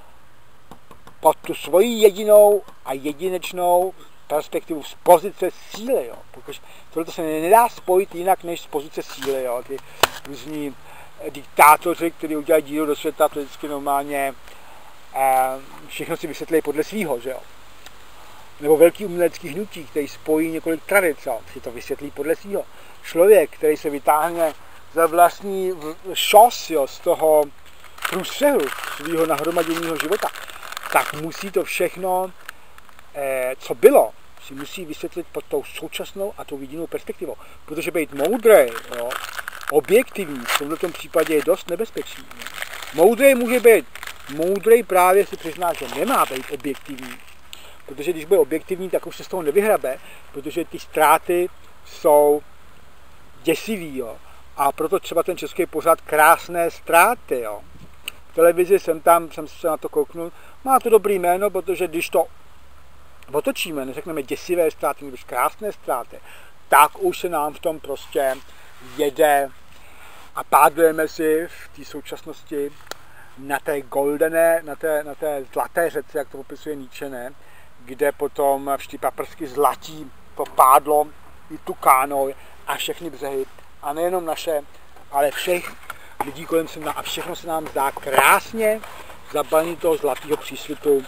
pod tu svoji jedinou a jedinečnou perspektivu z pozice síly. Jo. Protože tohle se nedá spojit jinak než z pozice síly. Jo. Ty různí diktátoři, kteří udělají díru do světa, to vždycky normálně všechno si vysvětlí podle svýho. Že jo. Nebo velký umělecký hnutí, který spojí několik tradic, jo, si to vysvětlí podle svýho. Člověk, který se vytáhne za vlastní šos, jo, z toho průstřehu svého nahromaděného života, tak musí to všechno, co bylo, si musí vysvětlit pod tou současnou a tou jedinou perspektivou. Protože být moudrý, jo, objektivní, v tomto případě je dost nebezpečný. Moudrý může být moudrý právě si přizná, že nemá být objektivní. Protože když bude objektivní, tak už se z toho nevyhrabe, protože ty ztráty jsou děsivý. Jo. A proto třeba ten český pořad Krásné ztráty. Jo. V televizi jsem se na to kouknul, má to dobrý jméno, protože když to otočíme, neřekneme děsivé ztráty, nebo krásné ztráty, tak už se nám v tom prostě jede a pádujeme si v té současnosti na té goldené, na té zlaté řece, jak to popisuje Nietzsche, ne? Kde potom vždy paprsky zlatí to pádlo i tu kánoj a všechny břehy. A nejenom naše, ale všech lidí kolem se a všechno se nám zdá krásně zabalení toho zlatého přísvitu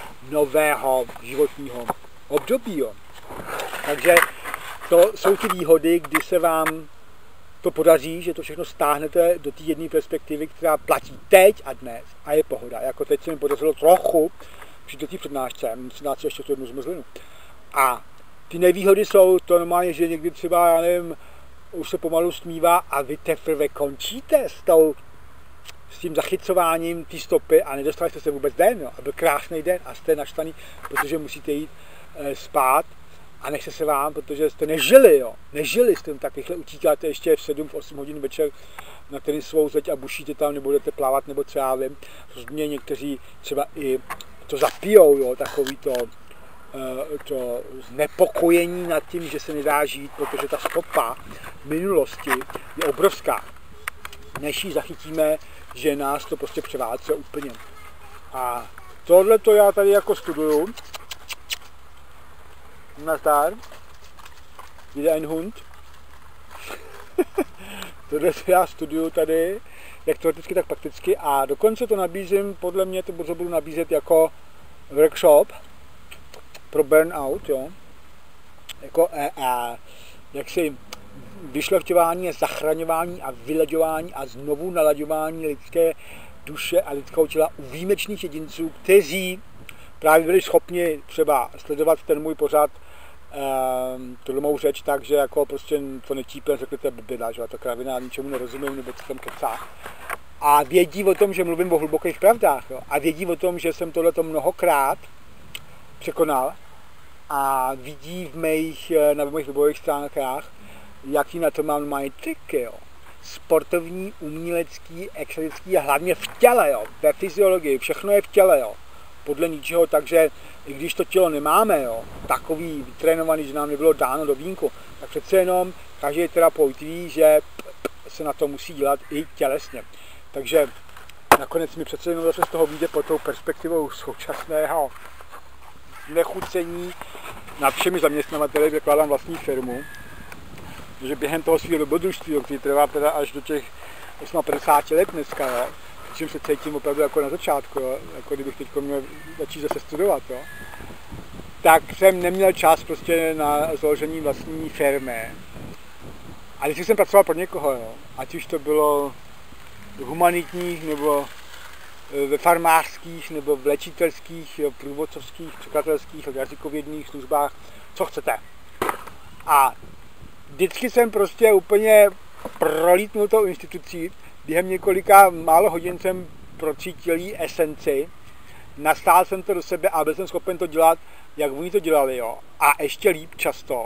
nového životního období. Jo. Takže to jsou ty výhody, kdy se vám to podaří, že to všechno stáhnete do té jedné perspektivy, která platí teď a dnes a je pohoda. Jako teď se mi podařilo trochu při té přednášce, musím dát si ještě tu jednu zmrzlinu. A ty nevýhody jsou to normálně, že někdy třeba, já nevím, už se pomalu smívá a vy teprve končíte s tím zachycováním té stopy a nedostali jste se vůbec den. Jo. A byl krásný den a jste naštvaný, protože musíte jít spát a nechce se vám, protože jste nežili. Jo. Nežili jste, tak rychle utíkáte ještě v 7, v 8 hodin večer na tenisovou zeď a bušíte tam, nebudete plavat, nebo co já vím. Rozumně někteří třeba i to zapijou, jo, takový to znepokojení nad tím, že se nedá žít, protože ta stopa minulosti je obrovská. Než ji zachytíme, že nás to prostě převálce úplně. A tohle to já tady jako studuju. Nazdar. Wieder ein Hund. Tohle to já studuju tady, jak teoreticky, tak prakticky. A dokonce to nabízím, podle mě to budu nabízet jako workshop pro burnout, jo. Jako jaksi vyšlechťování a zachraňování a vylaďování a znovu nalaďování lidské duše a lidského těla u výjimečných jedinců, kteří právě byli schopni třeba sledovat ten můj pořad, tuhle mou řeč tak, že jako prostě to netípe, řeknete blbina, že ta kravina, ničemu nerozumím, nebo co tam kecá. A vědí o tom, že mluvím o hlubokých pravdách, jo. A vědí o tom, že jsem tohleto mnohokrát překonal a vidí na mých webových stránkách, jaký na to mám mají triky, jo. Sportovní, umělecký, exotický a hlavně v těle, jo. Ve fyziologii, všechno je v těle, jo. Podle ničeho, takže i když to tělo nemáme, jo, takový vytrénovaný, že nám nebylo dáno do vínku, tak přece jenom každý terapeut ví, že se na to musí dělat i tělesně. Takže nakonec mi přece jenom zase z toho vyjde pod tou perspektivou současného nechucení nad všemi zaměstnavateli, vykládám vlastní firmu, že během toho svého dobrodružství, který trvá teda až do těch 58 let dneska, jo, čím se cítím opravdu jako na začátku, jo, jako kdybych teď měl začít zase studovat, jo, tak jsem neměl čas prostě na založení vlastní firmy. A když jsem pracoval pro někoho, jo, ať už to bylo v humanitních, nebo ve farmářských, nebo v léčitelských, průvodcovských, překladatelských, jazykovědných službách, co chcete. A vždycky jsem prostě úplně prolítnul tou institucí, během několika málo hodin jsem procítil jí esenci, nastál jsem to do sebe a byl jsem schopen to dělat, jak oni to dělali, jo. A ještě líp často,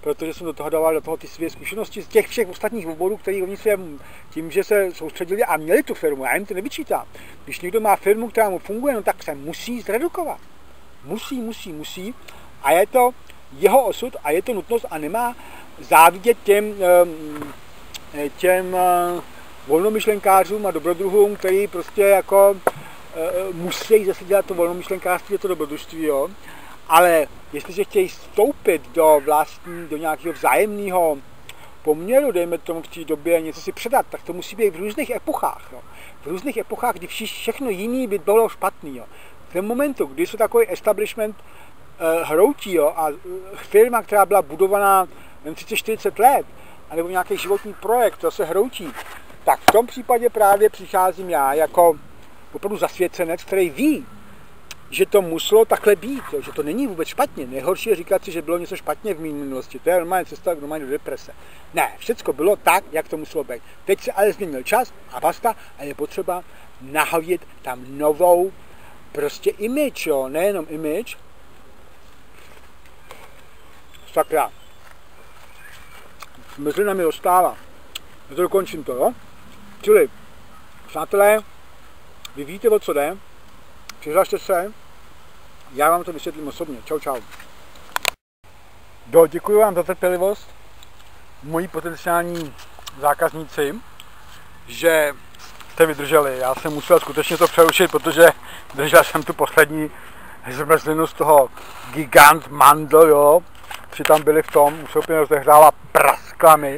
protože jsem do toho dával ty své zkušenosti z těch všech ostatních oborů, který oni se tím, že se soustředili a měli tu firmu, já jim to nevyčítám. Když někdo má firmu, která mu funguje, no tak se musí zredukovat. Musí. A je to jeho osud a je to nutnost a nemá závidět těm volnomyšlenkářům a dobrodruhům, který prostě jako musí zase dělat to volnomyšlenkářství a to dobrodružství, jo. Ale jestliže chtějí vstoupit do nějakého vzájemného poměru, dejme tomu v té době něco si předat, tak to musí být v různých epochách. Jo. V různých epochách, kdy všechno jiný by bylo špatný. Jo. V tom momentu, kdy jsou takový establishment hroutí, jo, a firma, která byla budovaná 30-40 let, anebo nějaký životní projekt, to se hroutí, tak v tom případě právě přicházím já jako opravdu zasvěcenec, který ví, že to muselo takhle být, jo, že to není vůbec špatně. Nejhorší je říkat si, že bylo něco špatně v minulosti. To je normálně cesta normálně do deprese. Ne, všecko bylo tak, jak to muselo být. Teď se ale změnil čas a basta a je potřeba nahodit tam novou prostě image, jo, nejenom image. Sakra. Zmrzlina mi dostává. Já to dokončím to, jo. Čili, přátelé, vy víte, o co jde. Přihlašte se, já vám to vysvětlím osobně. Čau. Děkuji vám za trpělivost, moji potenciální zákazníci, že jste vydrželi. Já jsem musel skutečně to přerušit, protože držel jsem tu poslední zmrzlinu z toho Gigant Mandl, jo. Tři tam byli v tom, už se úplně rozehřála prasklami.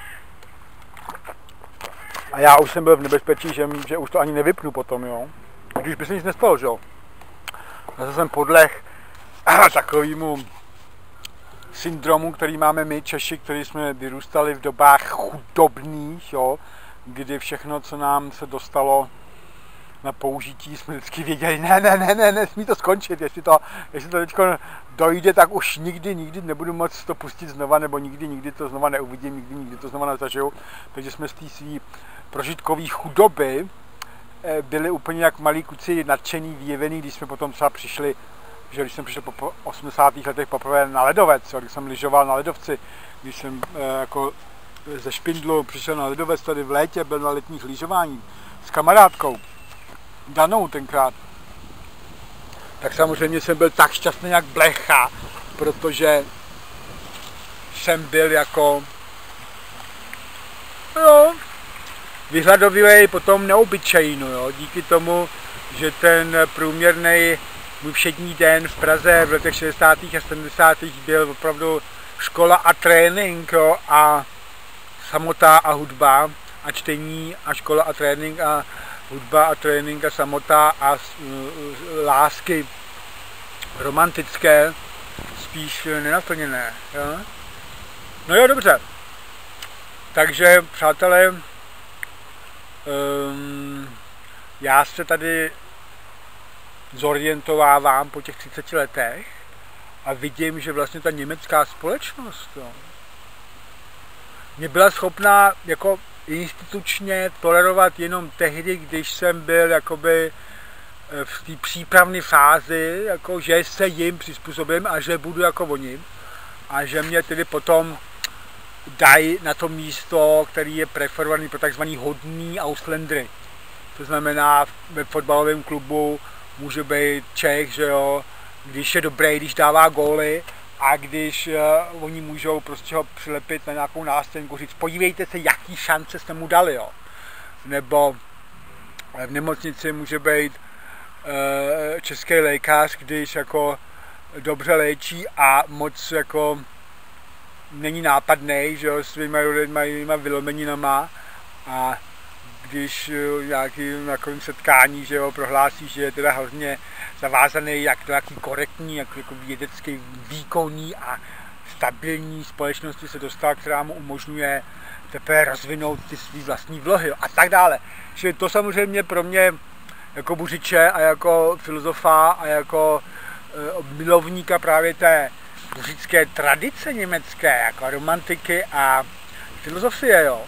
A já už jsem byl v nebezpečí, že už to ani nevypnu potom, jo. Když by se nic nestalo, že jo. Zase jsem podleh takovému syndromu, který máme my Češi, který jsme vyrůstali v dobách chudobných, jo, kdy všechno, co nám se dostalo na použití, jsme vždycky věděli, ne, nesmí to skončit, jestli to teď dojde, tak už nikdy nebudu moct to pustit znova, nebo nikdy to znova neuvidím, nikdy to znova nezažiju. Takže jsme z té svý prožitkové chudoby byli úplně jak malí kluci nadšený, vyjevený, když jsme potom třeba přišli, že když jsem přišel po 80. letech poprvé na ledovec, když jsem lyžoval na ledovci, když jsem jako ze Špindlu přišel na ledovec tady v létě, byl na letních lyžování s kamarádkou Danou tenkrát, tak samozřejmě jsem byl tak šťastný jak blecha, protože jsem byl jako vyhladovělej, potom neobyčejný, jo, díky tomu, že ten průměrný můj všední den v Praze v letech 60. a 70. byl opravdu škola a trénink, jo, a samota a hudba a čtení a škola a trénink a hudba a trénink a samota a lásky romantické, spíš nenaplněné. Jo? No jo, dobře. Takže, přátelé, já se tady zorientovávám po těch 30 letech a vidím, že vlastně ta německá společnost mě byla schopná jako institučně tolerovat jenom tehdy, když jsem byl jakoby v té přípravné fázi, jako že se jim přizpůsobím a že budu jako oni a že mě tedy potom dají na to místo, který je preferovaný pro takzvaný hodný Ausländry. To znamená, ve fotbalovém klubu může být Čech, že jo, když je dobrý, když dává góly a když oni můžou prostě ho přilepit na nějakou nástěnku, říct, podívejte se, jaký šance jste mu dali, jo. Nebo v nemocnici může být český lékař, když jako dobře léčí a moc jako není nápadnej, že jo, svýma vylomeninama a když nějakým takovým setkání, že jo, prohlásí, že je teda hrozně zavázaný, jak to jaký korektní, jako vědecký, výkonný a stabilní společnosti se dostal, která mu umožňuje teprve rozvinout ty svý vlastní vlohy, jo, a tak dále. Čili to samozřejmě pro mě jako buřiče a jako filozofa a jako milovníka právě té buřické tradice německé, jako romantiky a filozofie, jo.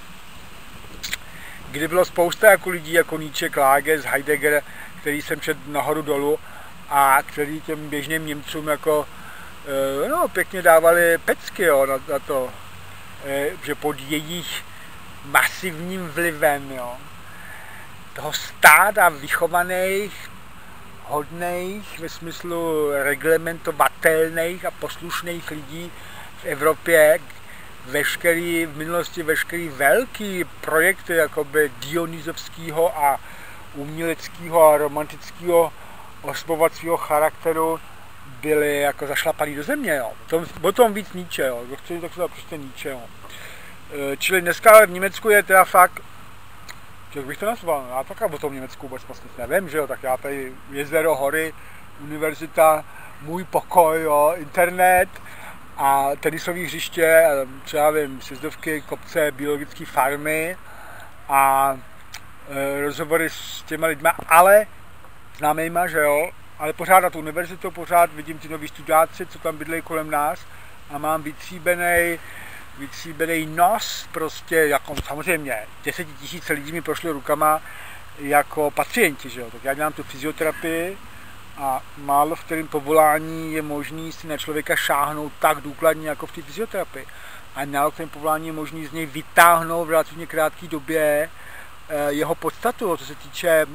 Kdy bylo spousta jako lidí, jako Nietzsche, Klages, Heidegger, který jsem četl nahoru dolů a který těm běžným Němcům jako no, pěkně dávali pecky, jo, na to, že pod jejich masivním vlivem, jo, toho stáda vychovaných, hodných, ve smyslu reglementovatelných a poslušných lidí v Evropě, v minulosti veškerý velký projekty jakoby dionýzovského a uměleckého a romantického osvobovacího charakteru byly jako zašlapaný do země, jo. O tom víc Nietzsche, jo. Kdo chce, tak se dá prostě Nietzsche, jo. Čili dneska v Německu je teda fakt, jak bych to nazval, já taky o tom Německu vůbec vlastně nevím, že jo, tak já tady jezero, hory, univerzita, můj pokoj, jo, internet a tenisové hřiště, třeba vím, sjezdovky, kopce, biologické farmy a rozhovory s těma lidma, ale známejma, že jo, ale pořád na tu univerzitu, pořád vidím ty noví studáci, co tam bydlejí kolem nás a mám vytříbenej nos, prostě, jako samozřejmě, 10 000 lidí mi prošlo rukama jako pacienti, že jo, tak já dělám tu fyzioterapii a málo v kterém povolání je možný si na člověka šáhnout tak důkladně jako v té fyzioterapii. A málo v kterém povolání je možný z něj vytáhnout v relativně krátké době jeho podstatu, co se týče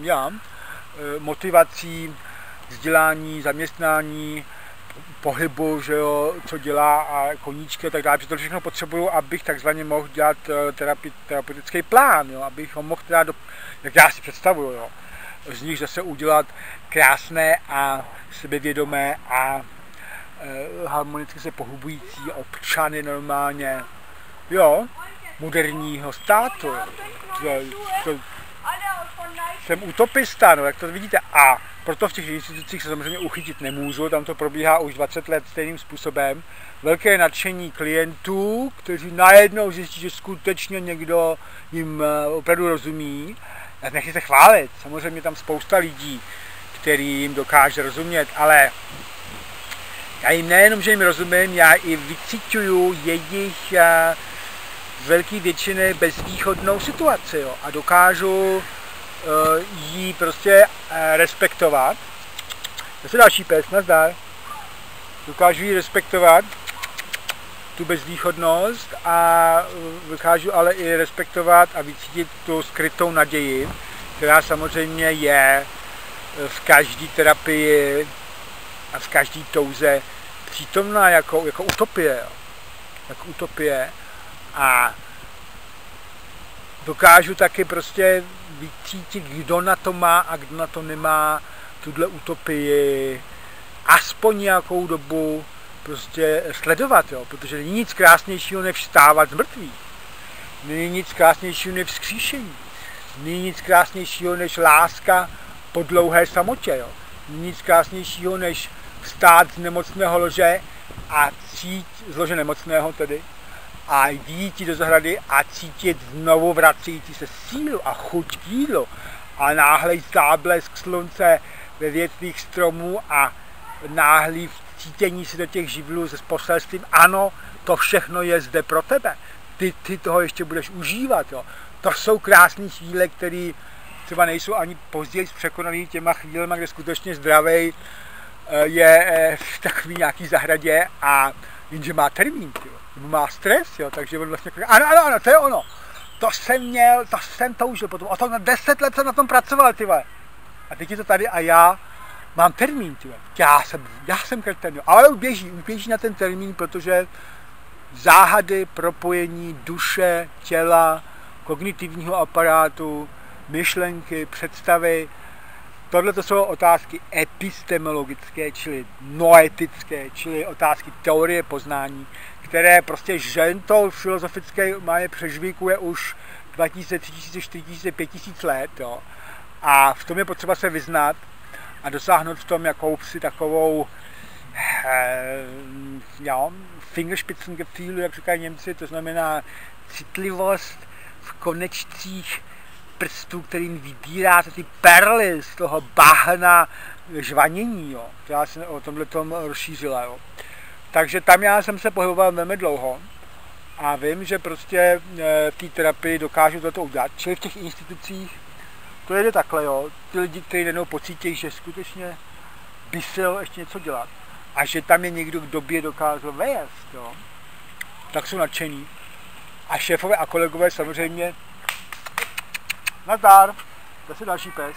motivací, vzdělání, zaměstnání, pohybu, že jo, co dělá a koníčky a tak dále. To všechno potřebuju, abych takzvaně mohl dělat terapeutický plán, jo, abych ho mohl teda, jak já si představuju, jo, z nich zase udělat krásné a sebevědomé a harmonicky se pohybující občany normálně, jo, moderního státu. Jsem utopista, no, jak to vidíte, a proto v těch institucích se samozřejmě uchytit nemůžu, tam to probíhá už 20 let stejným způsobem. Velké nadšení klientů, kteří najednou zjistí, že skutečně někdo jim opravdu rozumí. Nechci se chválit, samozřejmě tam spousta lidí, který jim dokáže rozumět, ale já jim nejenom, že jim rozumím, já i vycíťuju jejich velký většiny bezvýchodnou situaci, jo, a dokážu jí prostě respektovat. Zase další pes, nazdar. Dokážu jí respektovat, tu bezvýchodnost, a dokážu ale i respektovat a vycítit tu skrytou naději, která samozřejmě je v každé terapii a v každé touze přítomná jako utopie. Jako utopie. A dokážu taky prostě vycítit, kdo na to má a kdo na to nemá tuhle utopii aspoň nějakou dobu prostě sledovat, jo, protože není nic krásnějšího než vstávat z mrtvých. Není nic krásnějšího než vzkříšení. Není nic krásnějšího než láska po dlouhé samotě, jo. Není nic krásnějšího než vstát z nemocného lože a z lože nemocného tedy, a jít do zahrady a cítit znovu vracející se sílu a chuť k jídlu a náhlej záblesk slunce ve větvích stromů a náhlý cítění si do těch živlů se poselstvím. Ano, to všechno je zde pro tebe. Ty toho ještě budeš užívat. Jo. To jsou krásné chvíle, které třeba nejsou ani později překonaný těma chvílema, kde skutečně zdravej je v takový nějaký zahradě a jenže má termín, jo. Má stres, jo, takže on vlastně ano, to je ono. To jsem toužil potom. O tom 10 let jsem na tom pracoval, ty vole. A teď je to tady a já mám termín, ty vole. Já jsem kreten, jo. Ale už běží na ten termín, protože záhady, propojení duše, těla, kognitivního aparátu, myšlenky, představy, tohle to jsou otázky epistemologické, čili noetické, čili otázky teorie poznání, které prostě žentou filozofické máme přežvíkuje už 2000, 3000, 4000, 5000 let. Jo. A v tom je potřeba se vyznat a dosáhnout v tom jakousi takovou Fingerspitzengefühl, jak říkají Němci, to znamená citlivost v konečcích prstů, kterým vybíráte ty perly z toho bahna žvanění, jo, která se o tomhle tom rozšířila. Jo. Takže tam já jsem se pohyboval velmi dlouho a vím, že prostě v té terapii dokážu toto udělat. Čili v těch institucích to jde takhle, jo. Ty lidi, kteří jednou pocítí, že skutečně by se ještě něco dělat, a že tam je někdo, kdo by je dokázal vést, jo. Tak jsou nadšení. A šéfové a kolegové samozřejmě nazdar, zase další pes.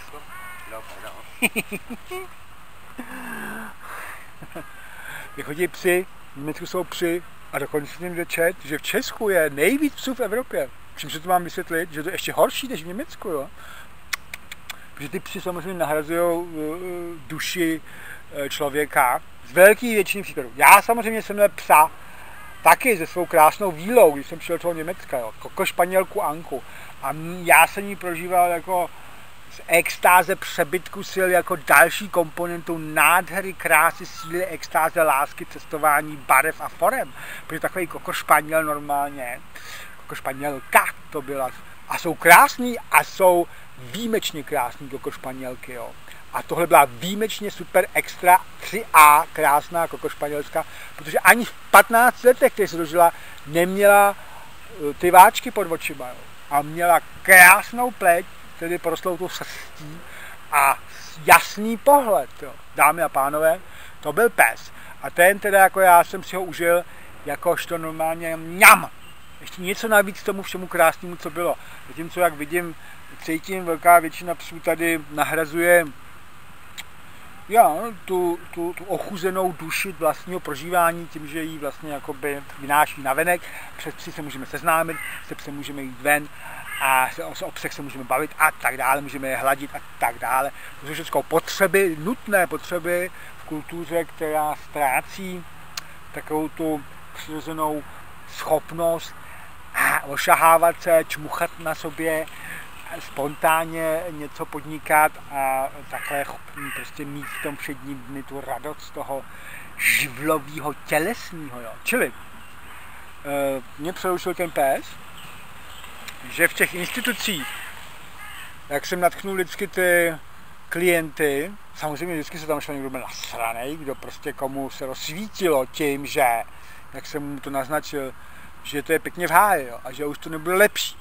Když chodí psy, v Německu jsou psy a dokonce jsem dočet, že v Česku je nejvíc psů v Evropě. Čím se to mám vysvětlit, že to je ještě horší než v Německu, jo. Protože ty psy samozřejmě nahrazují duši člověka z velké většiny příkladů. Já samozřejmě jsem měl psa taky se svou krásnou vílou, když jsem přišel do toho Německa, jo. Koko španělku Anku. A já jsem ji prožíval jako z extáze přebytku sil jako další komponentu nádhery, krásy, síly, extáze, lásky, cestování, barev a forem. Protože takový koko španěl normálně, koko španělka to byla. A jsou krásný a jsou výjimečně krásný koko španělky, jo. A tohle byla výjimečně super extra 3A krásná koko španělská, protože ani v 15 letech, které se dožila, neměla ty váčky pod očima, jo. A měla krásnou pleť, tedy porostlou tou srstí a jasný pohled, jo. Dámy a pánové, to byl pes. A ten teda jako já jsem si ho užil jakožto normálně mňam. Ještě něco navíc tomu všemu krásnému, co bylo. Zatímco, jak vidím, cítím, velká většina psů tady nahrazuje tu ochuzenou duši vlastního prožívání tím, že ji vlastně jakoby vynáší navenek. Přes psy se můžeme seznámit, se psem můžeme jít ven a o psech se můžeme bavit a tak dále, můžeme je hladit a tak dále. To jsou všechno potřeby, nutné potřeby v kultuře, která ztrácí takovou tu přirozenou schopnost ošahávat se, čmuchat na sobě, spontánně něco podnikat a takhle prostě mít v tom předním dny tu radost z toho živlového, tělesného. Jo. Čili mě přerušil ten pes, že v těch institucích, jak jsem natchnul vždycky ty klienty, samozřejmě vždycky se tam šel někdo byl nasranej, kdo prostě komu se rozsvítilo tím, že, jak jsem mu to naznačil, že to je pěkně v háji, jo, a že už to nebude lepší.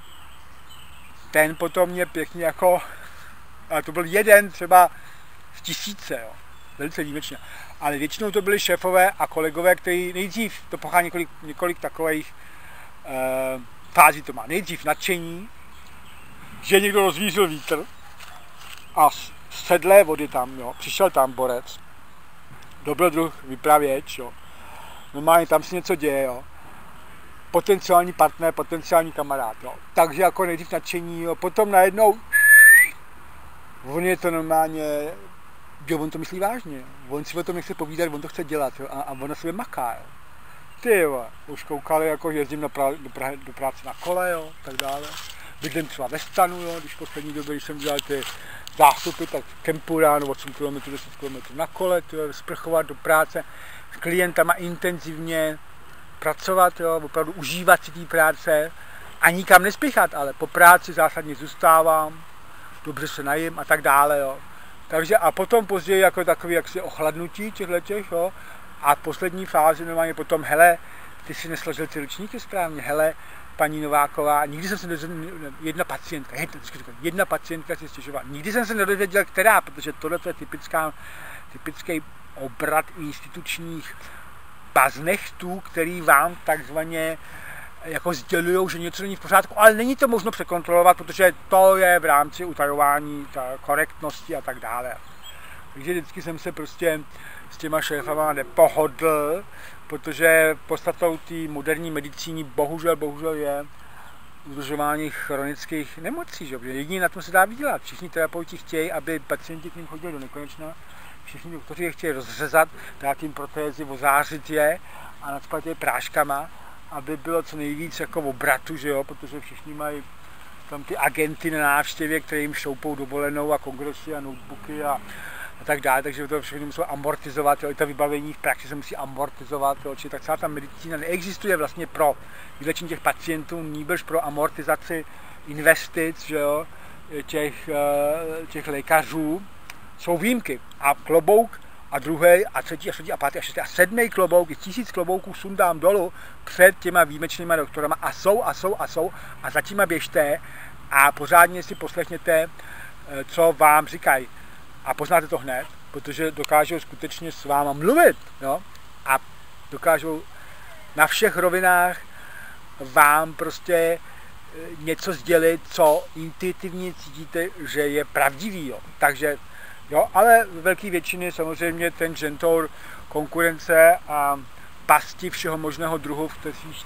Ten potom mě pěkně jako, ale to byl jeden třeba z tisíce, jo, velice výjimečně. Ale většinou to byli šéfové a kolegové, kteří nejdřív, to pochází několik takových fází to má. Nejdřív nadšení, že někdo rozvířil vítr a z sedlé vody tam, jo, přišel tam borec, dobrodruh, vypravěč, jo, normálně tam se něco děje, jo. Potenciální partner, potenciální kamarád, jo. Takže jako nejdřív nadšení, jo. Potom najednou on je to normálně, jo, on to myslí vážně, jo. On si o tom nechce povídat, on to chce dělat, jo. A on na sebe maká, jo. Ty jo, už koukali, jako jezdím do práce na kole, jo, tak dále. Bydlím třeba ve stanu, jo, když poslední době, když jsem dělal ty zástupy, tak kempu ráno 8 km, 10 km na kole, tyjo, sprchovat do práce, s klientama intenzivně pracovat, jo, opravdu užívat si té práce a nikam nespěchat, ale po práci zásadně zůstávám, dobře se najím a tak dále, jo. Takže a potom později jako takový jaksi ochladnutí těch, jo, a v poslední fázi normálně potom, hele, ty si nesložil ty ručníky správně, hele, paní Nováková, nikdy jsem se nedozvěděl, jedna pacientka si stěžovala, nikdy jsem se nedozvěděl, která, protože tohle je typický obrat institučních baznechtů, který vám takzvaně jako sdělujou, že něco není v pořádku, ale není to možno překontrolovat, protože to je v rámci utajování korektnosti a tak dále. Takže vždycky jsem se prostě s těma šéfama nepohodl, protože podstatou té moderní medicíny bohužel je udržování chronických nemocí, že? Jedině na tom se dá vydělat. Všichni terapeuti chtějí, aby pacienti k nim chodili do nekonečna. Všichni doktoři je chtějí rozřezat, dát jim protézy, ozářit je a nacpat je práškama, aby bylo co nejvíc jako obratu, že jo? Protože všichni mají tam ty agenty na návštěvě, které jim šoupou dovolenou a kongresy a notebooky a tak dále, takže to všechno musí amortizovat, jo, i to vybavení v praxi se musí amortizovat, jo, čili tak celá ta medicína neexistuje vlastně pro vylečení těch pacientů, nýbrž pro amortizaci investic, že jo, těch lékařů. Jsou výjimky a klobouk a druhý a třetí a čtvrtý a pátý a šestý a sedmý klobouk, 1000 klobouků sundám dolů před těma výjimečnýma doktorama a jsou a za těma běžte a pořádně si poslechněte, co vám říkají. A poznáte to hned, protože dokážou skutečně s váma mluvit, jo? A dokážou na všech rovinách vám prostě něco sdělit, co intuitivně cítíte, že je pravdivý, jo? Takže, jo, ale v velké většině samozřejmě ten džentour, konkurence a pasti všeho možného druhu, kteří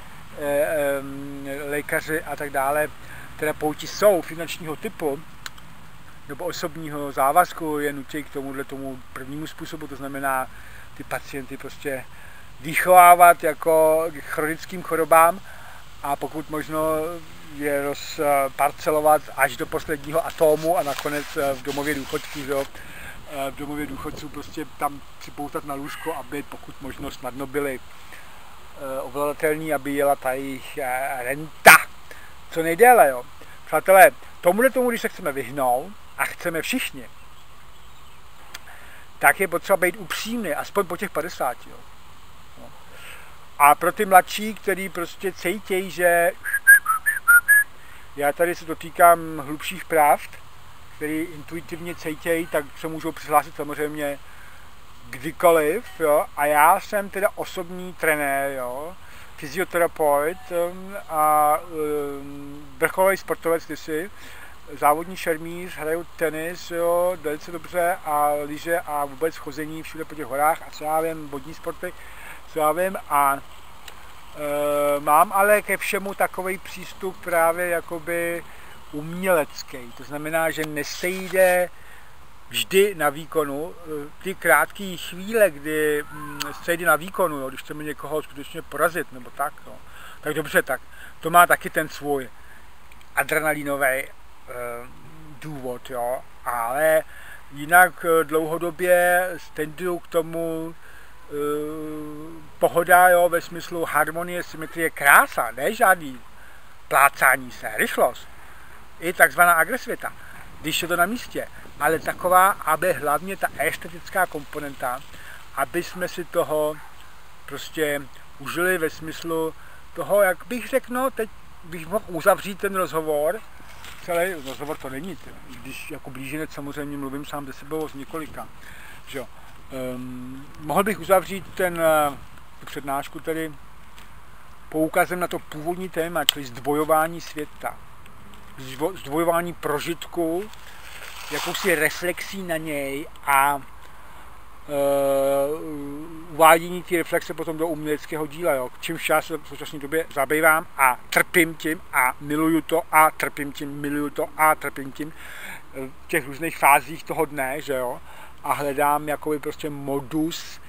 lékaři a tak dále, které pouti jsou finančního typu nebo osobního závazku, je nutí k tomu prvnímu způsobu, to znamená ty pacienty prostě vychovávat jako k chronickým chorobám a pokud možno je rozparcelovat až do posledního atomu a nakonec v domově důchodců, jo, v domově důchodců prostě tam připoutat na lůžko, aby pokud možno snadno byli ovladatelní, aby jela ta jejich renta co nejdéle. Jo. Přátelé, tomu, když se chceme vyhnout a chceme všichni, tak je potřeba být upřímný, aspoň po těch 50. Jo. No. A pro ty mladší, který prostě cítějí, že já tady se dotýkám hlubších pravd, který intuitivně cítějí, tak se můžou přihlásit samozřejmě kdykoliv, jo. A já jsem teda osobní trenér, jo, fyzioterapeut a vrcholový sportovec kdysi, závodní šermíř, hraju tenis, jo, velice dobře a lyže a vůbec chození všude po těch horách a co já vím, vodní sporty, co já vím a mám ale ke všemu takový přístup právě jakoby umělecký. To znamená, že nesejde vždy na výkonu. Ty krátké chvíle, kdy sejde na výkonu, jo, když chceme někoho skutečně porazit nebo tak, jo, tak dobře, tak to má taky ten svůj adrenalinový důvod, jo, ale jinak dlouhodobě tendují k tomu pohoda, jo, ve smyslu harmonie, symetrie, krása, ne žádný plácání se, rychlost, i takzvaná agresivita, když je to na místě, ale taková, aby hlavně ta estetická komponenta, aby jsme si toho prostě užili ve smyslu toho, jak bych řekl, no, teď bych mohl uzavřít ten rozhovor, celý rozhovor to není, když jako blíženec samozřejmě mluvím sám ze sebou z několika, že jo. Mohl bych uzavřít tu přednášku tedy poukazem na to původní téma, čili zdvojování světa, zdvojování prožitku, jakousi reflexí na něj a uvádění té reflexe potom do uměleckého díla, jo. Čímž já se v současné době zabývám a trpím tím a miluju to a trpím tím, miluju to a trpím tím v těch různých fázích toho dne, že jo. A hledám jakoby prostě modus,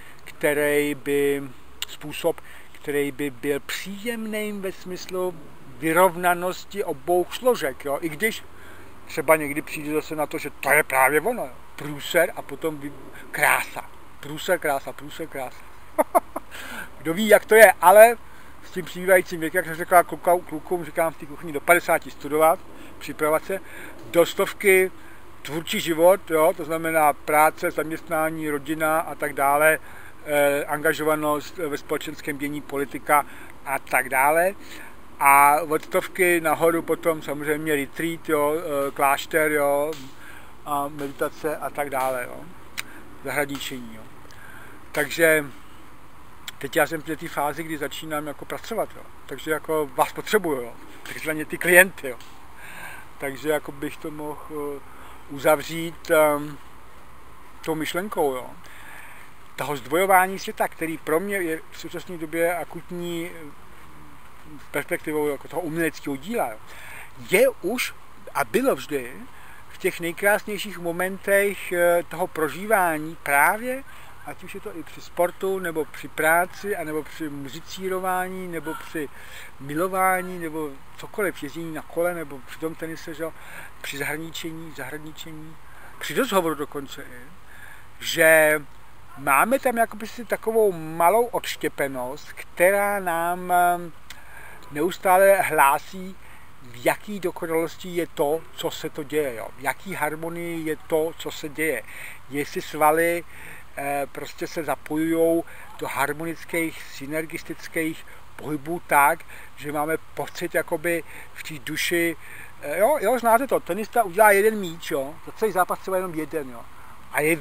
způsob, který by byl příjemným ve smyslu vyrovnanosti obou složek, jo. I když třeba někdy přijde zase na to, že to je právě ono, jo. Průser a potom krása. Průser, krása, průser, krása. Kdo ví, jak to je, ale s tím přibývajícím věkem, jak jsem řekla klukům, říkám v té kuchyni do 50 studovat, připravovat se, do 100 tvůrčí život, jo, to znamená práce, zaměstnání, rodina a tak dále, angažovanost ve společenském dění, politika a tak dále. A od 100 nahoru potom samozřejmě retreat, jo, klášter, jo, a meditace a tak dále, jo, zahradničení, jo. Takže teď já jsem v té fázi, kdy začínám jako pracovat, jo. Takže jako vás potřebuju, jo. Takzvaně ty klienty, jo. Takže jako bych to mohl uzavřít tou myšlenkou, jo. Toho zdvojování světa, který pro mě je v současné době akutní perspektivou jako toho uměleckého díla, jo. Je už a bylo vždy v těch nejkrásnějších momentech toho prožívání právě, ať už je to i při sportu, nebo při práci, anebo při muzicírování, nebo při milování, nebo cokoliv, ježdění na kole, nebo při tom tenise, že? Při zahradničení, při rozhovoru dokonce i, že máme tam jakoby si takovou malou odštěpenost, která nám neustále hlásí, v jaký dokonalosti je to, co se to děje, jo? V jaký harmonii je to, co se děje. Jestli svaly prostě se zapojují do harmonických, synergistických pohybů tak, že máme pocit jakoby v té duši, jo, znáte to, tenista udělá jeden míč, jo, za celý zápas třeba jenom jeden, jo, a je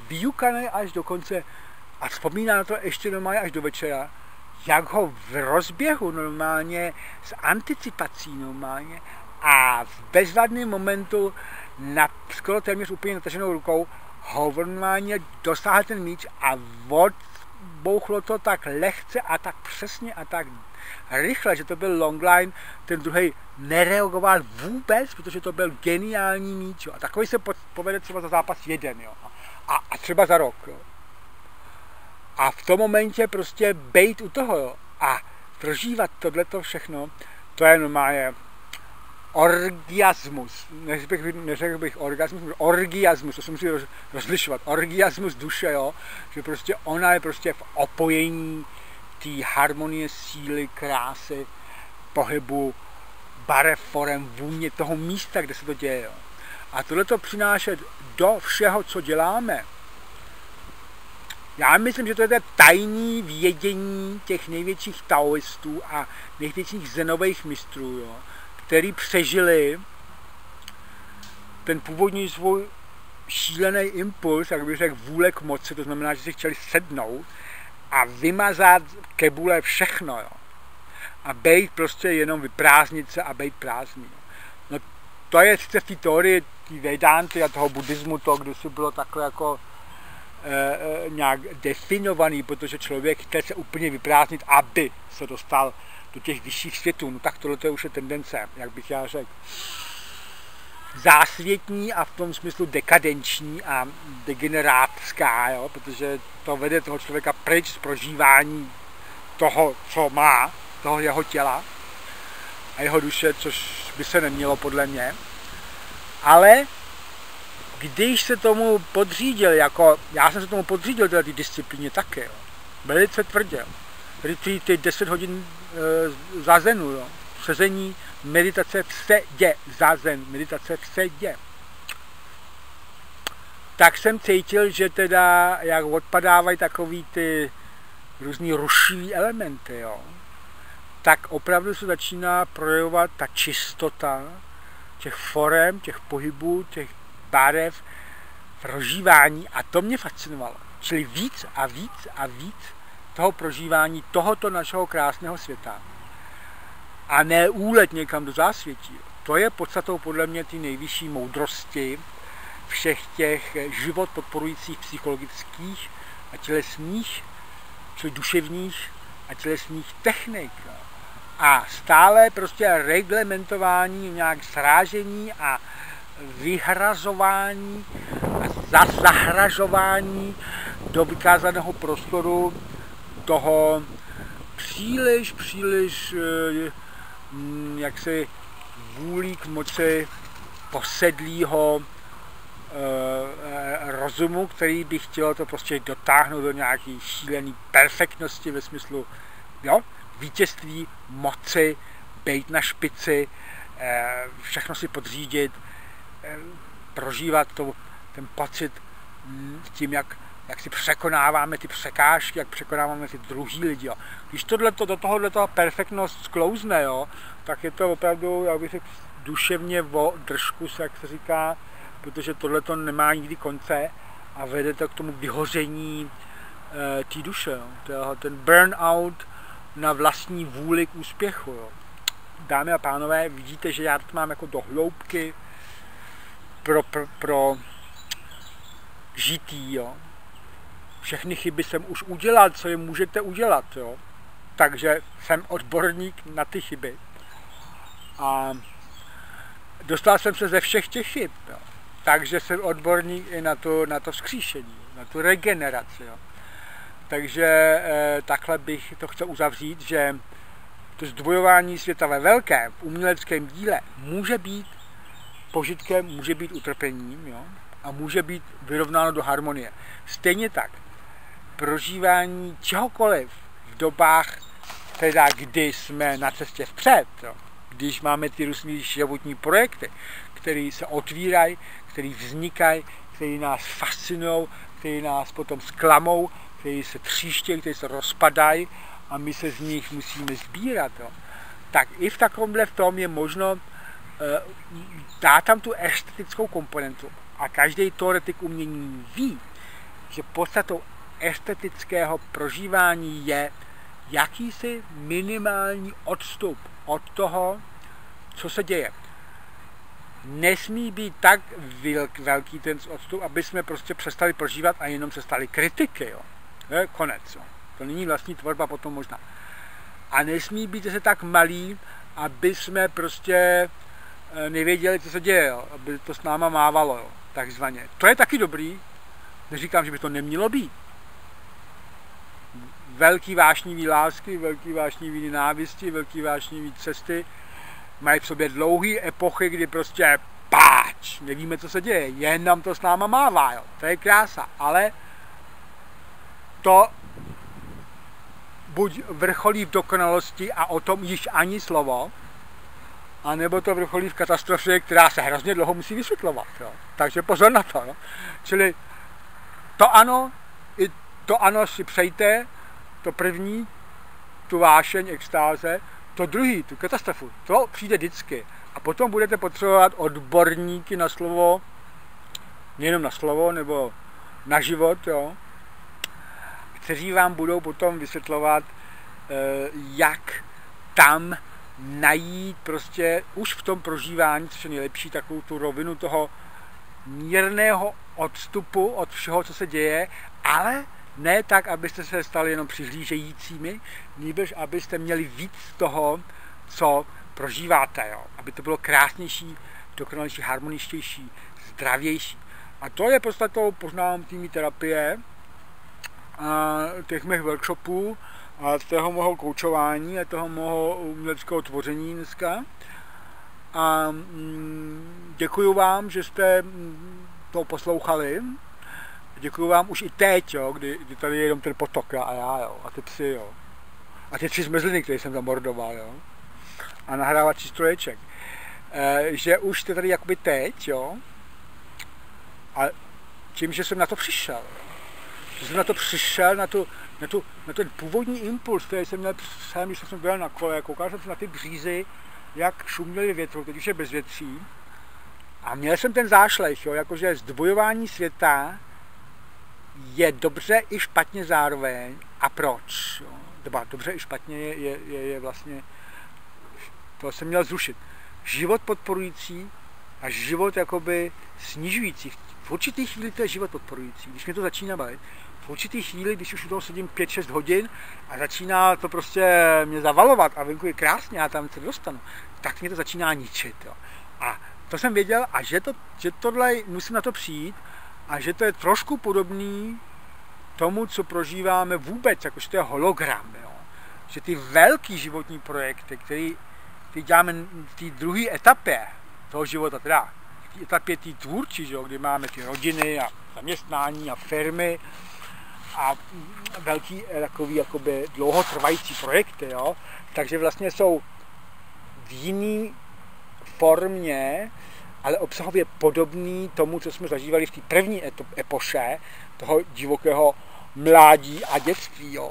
vyjukaný až do konce a vzpomíná na to ještě normálně až do večera, jak ho v rozběhu normálně, s anticipací normálně a v bezvadném momentu skoro téměř úplně nataženou rukou ho normálně dosáhl ten míč a odbouchlo to tak lehce a tak přesně a tak rychle, že to byl longline, ten druhý nereagoval vůbec, protože to byl geniální míč. Jo. A takový se povede třeba za zápas jeden, jo. A třeba za rok. Jo. A v tom momentě prostě bejt u toho, jo. A prožívat tohleto všechno, to je normálně orgiasmus. Neřekl bych orgasmus, orgiasmus, to se musí rozlišovat. Orgiasmus duše, jo. Že prostě ona je prostě v opojení té harmonie, síly, krásy, pohybu, barev, forem, vůně, toho místa, kde se to děje. Jo. A tohleto přinášet do všeho, co děláme. Já myslím, že to je tajný vědění těch největších taoistů a největších zenových mistrů, jo, který přežili ten původní svůj šílený impuls, jak bych řekl, vůle k moci, to znamená, že si chtěli sednout a vymazat kebule všechno, jo. A bejt prostě jenom vyprázdnit se a bejt prázdný. No to je sice v té teorii té Vedánty a toho buddhismu to kdysi bylo takhle jako nějak definovaný, protože člověk chce se úplně vyprázdnit, aby se dostal do těch vyšších světů. No tak tohle už je tendence, jak bych já řekl, zásvětní a v tom smyslu dekadenční a degenerátská, jo? Protože to vede toho člověka pryč z prožívání toho, co má, toho jeho těla a jeho duše, což by se nemělo podle mě. Ale když se tomu podřídil, jako já jsem se tomu podřídil této disciplíně také, jo, velice tvrdě, retreaty 10 hodin zazenu, jo, sezení, meditace v sedě, zazen, meditace v sedě. Tak jsem cítil, že teda, jak odpadávají takový ty různý rušivý elementy, jo, tak opravdu se začíná projevovat ta čistota těch forem, těch pohybů, těch barev, prožívání a to mě fascinovalo. Čili víc a víc a víc toho prožívání tohoto našeho krásného světa. A ne úlet někam do zásvětí. To je podstatou podle mě ty nejvyšší moudrosti všech těch život podporujících psychologických a tělesných, čili duševních a tělesných technik. A stále prostě reglementování, nějak srážení a vyhrazování a zahražování do vykázaného prostoru toho příliš jaksi vůlí k moci posedlýho rozumu, který by chtěl to prostě dotáhnout do nějaké šílené perfektnosti ve smyslu, jo, vítězství, moci, bejt na špici, všechno si podřídit, prožívat ten pocit tím, jak si překonáváme ty překážky, jak překonáváme ty druhý lidi. Jo. Když do tohoto perfektnost sklouzne, jo, tak je to opravdu, jak bych řekl, duševně o držku, jak se říká, protože tohleto nemá nikdy konce a vede to k tomu vyhoření té duše. Jo. Ten burnout na vlastní vůli k úspěchu. Jo. Dámy a pánové, vidíte, že já to mám jako do hloubky pro žití. Jo. Všechny chyby jsem už udělal, co je můžete udělat. Jo. Takže jsem odborník na ty chyby. A dostal jsem se ze všech těch chyb. Jo. Takže jsem odborník i na to vzkříšení, na tu regeneraci. Jo. Takže takhle bych to chtěl uzavřít, že to zdvojování světa ve velkém, v uměleckém díle může být požitkem, může být utrpením, jo? A může být vyrovnáno do harmonie. Stejně tak, prožívání čehokoliv v dobách, teda kdy jsme na cestě vpřed, jo? Když máme ty různé životní projekty, které se otvírají, které vznikají, které nás fascinují, které nás potom zklamou, které se tříštějí, které se rozpadají a my se z nich musíme sbírat. Jo. Tak i v takovémhle v tom je možno dát tam tu estetickou komponentu. A každý teoretik umění ví, že podstatou estetického prožívání je jakýsi minimální odstup od toho, co se děje. Nesmí být tak velký ten odstup, aby jsme prostě přestali prožívat a jenom se stali kritiky. Jo. To je konec. Jo. To není vlastní tvorba potom možná. A nesmí být zase tak malý, aby jsme prostě nevěděli, co se děje, jo. Aby to s náma mávalo, jo. Takzvaně. To je taky dobrý, neříkám, že by to nemělo být. Velký vášnivý lásky, velký vášnivý nenávisti, velký vášnivý cesty mají v sobě dlouhé epochy, kdy prostě páč, nevíme, co se děje, jen nám to s náma mává, jo. To je krása, ale to buď vrcholí v dokonalosti a o tom již ani slovo, anebo to vrcholí v katastrofě, která se hrozně dlouho musí vysvětlovat. Jo. Takže pozor na to. Jo. Čili to ano, i to ano si přejte, to první, tu vášeň, extáze, to druhý, tu katastrofu, to přijde vždycky. A potom budete potřebovat odborníky na slovo, nejenom na slovo, nebo na život, jo, kteří vám budou potom vysvětlovat, jak tam najít prostě už v tom prožívání, což je nejlepší, takovou tu rovinu toho mírného odstupu od všeho, co se děje, ale ne tak, abyste se stali jenom přihlížejícími, nýbrž abyste měli víc toho, co prožíváte, jo. Aby to bylo krásnější, dokonalejší, harmoničtější, zdravější. A to je podstatou poznávám týmy terapie, těch mých workshopů, a toho mého koučování a toho mého uměleckého tvoření dneska. A děkuju vám, že jste to poslouchali. Děkuju vám už i teď, jo, kdy tady je jenom ten potok a já, jo, a ty psy, jo. A ty 3 zmrzliny, které jsem zamordoval, jo. A nahrávací stroječek. Že už jste tady jakoby teď, jo. A tím, že jsem na to přišel. Že jsem na to přišel, na ten původní impuls, který jsem měl sám, když jsem byl na kole, koukal jsem se na ty břízy, jak šuměly větru, teď už je bez větří. A měl jsem ten zášlech, jo, jakože zdvojování světa je dobře i špatně zároveň. A proč? Jo? Dobře i špatně je vlastně, to jsem měl zrušit. Život podporující a život jakoby snižující. V určitý chvíli to je život podporující, když mě to začíná bavit. V určitý chvíli, když už u toho sedím 5-6 hodin a začíná to prostě mě zavalovat a venku je krásně a tam se dostanu, tak mě to začíná ničit. Jo. A to jsem věděl a že tohle musím na to přijít a že to je trošku podobný tomu, co prožíváme vůbec, jakože to je hologram. Jo. Že ty velký životní projekty, které děláme v té druhé etapě toho života, teda v té etapě té tvůrčí, že jo, kdy máme ty rodiny a zaměstnání a firmy a velký takový jakoby dlouhotrvající projekty, jo, takže vlastně jsou v jiný formě, ale obsahově podobný tomu, co jsme zažívali v té první epoše toho divokého mládí a dětství. Jo.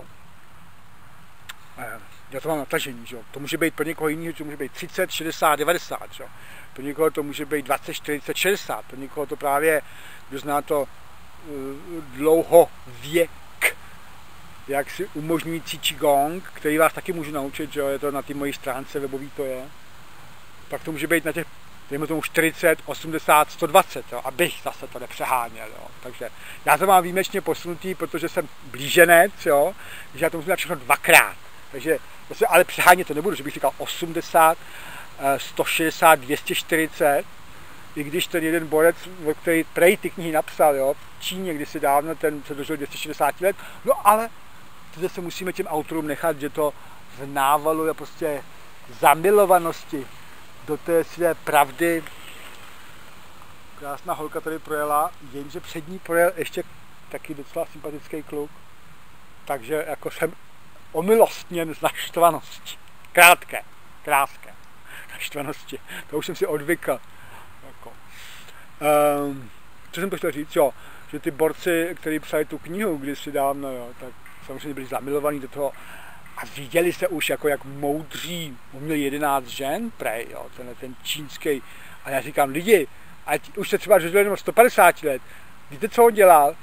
Já to mám natažení, že? To může být pro někoho jiného, to může být 30, 60, 90. Že? Pro někoho to může být 20, 40, 60. Pro někoho to právě, kdo zná to dlouhověk, jak si umožňující Qigong, který vás taky můžu naučit, že je to na té mojí stránce webový to je. Pak to může být na těch, dejme tomu 40, 80, 120, jo, abych zase to nepřeháněl. Jo. Takže já to mám výjimečně posunutý, protože jsem blíženec, jo, že já to musím dát všechno 2krát. Takže ale přehánět to nebudu, že bych říkal 80, 160, 240, i když ten jeden borec, který prej ty knihy napsal, jo, v Číně kdysi dávno, ten se dožil 260 let, no ale to se musíme těm autorům nechat, že to v návalu je prostě zamilovanosti do té své pravdy. Krásná holka tady projela, jenže před ní projel ještě taky docela sympatický kluk, takže jako jsem omilostněn z naštvanosti. Krátké. Naštvanosti. To už jsem si odvykl. Jako. Co jsem to chtěl říct? Jo, že ty borci, kteří psali tu knihu kdysi dávno, jo, tak samozřejmě byli zamilovaní do toho a viděli se už jako jak moudří. On měl 11 žen, prej, jo, ten čínský. A já říkám, lidi, ať už se třeba dožili jenom 150 let. Víte, co on dělal?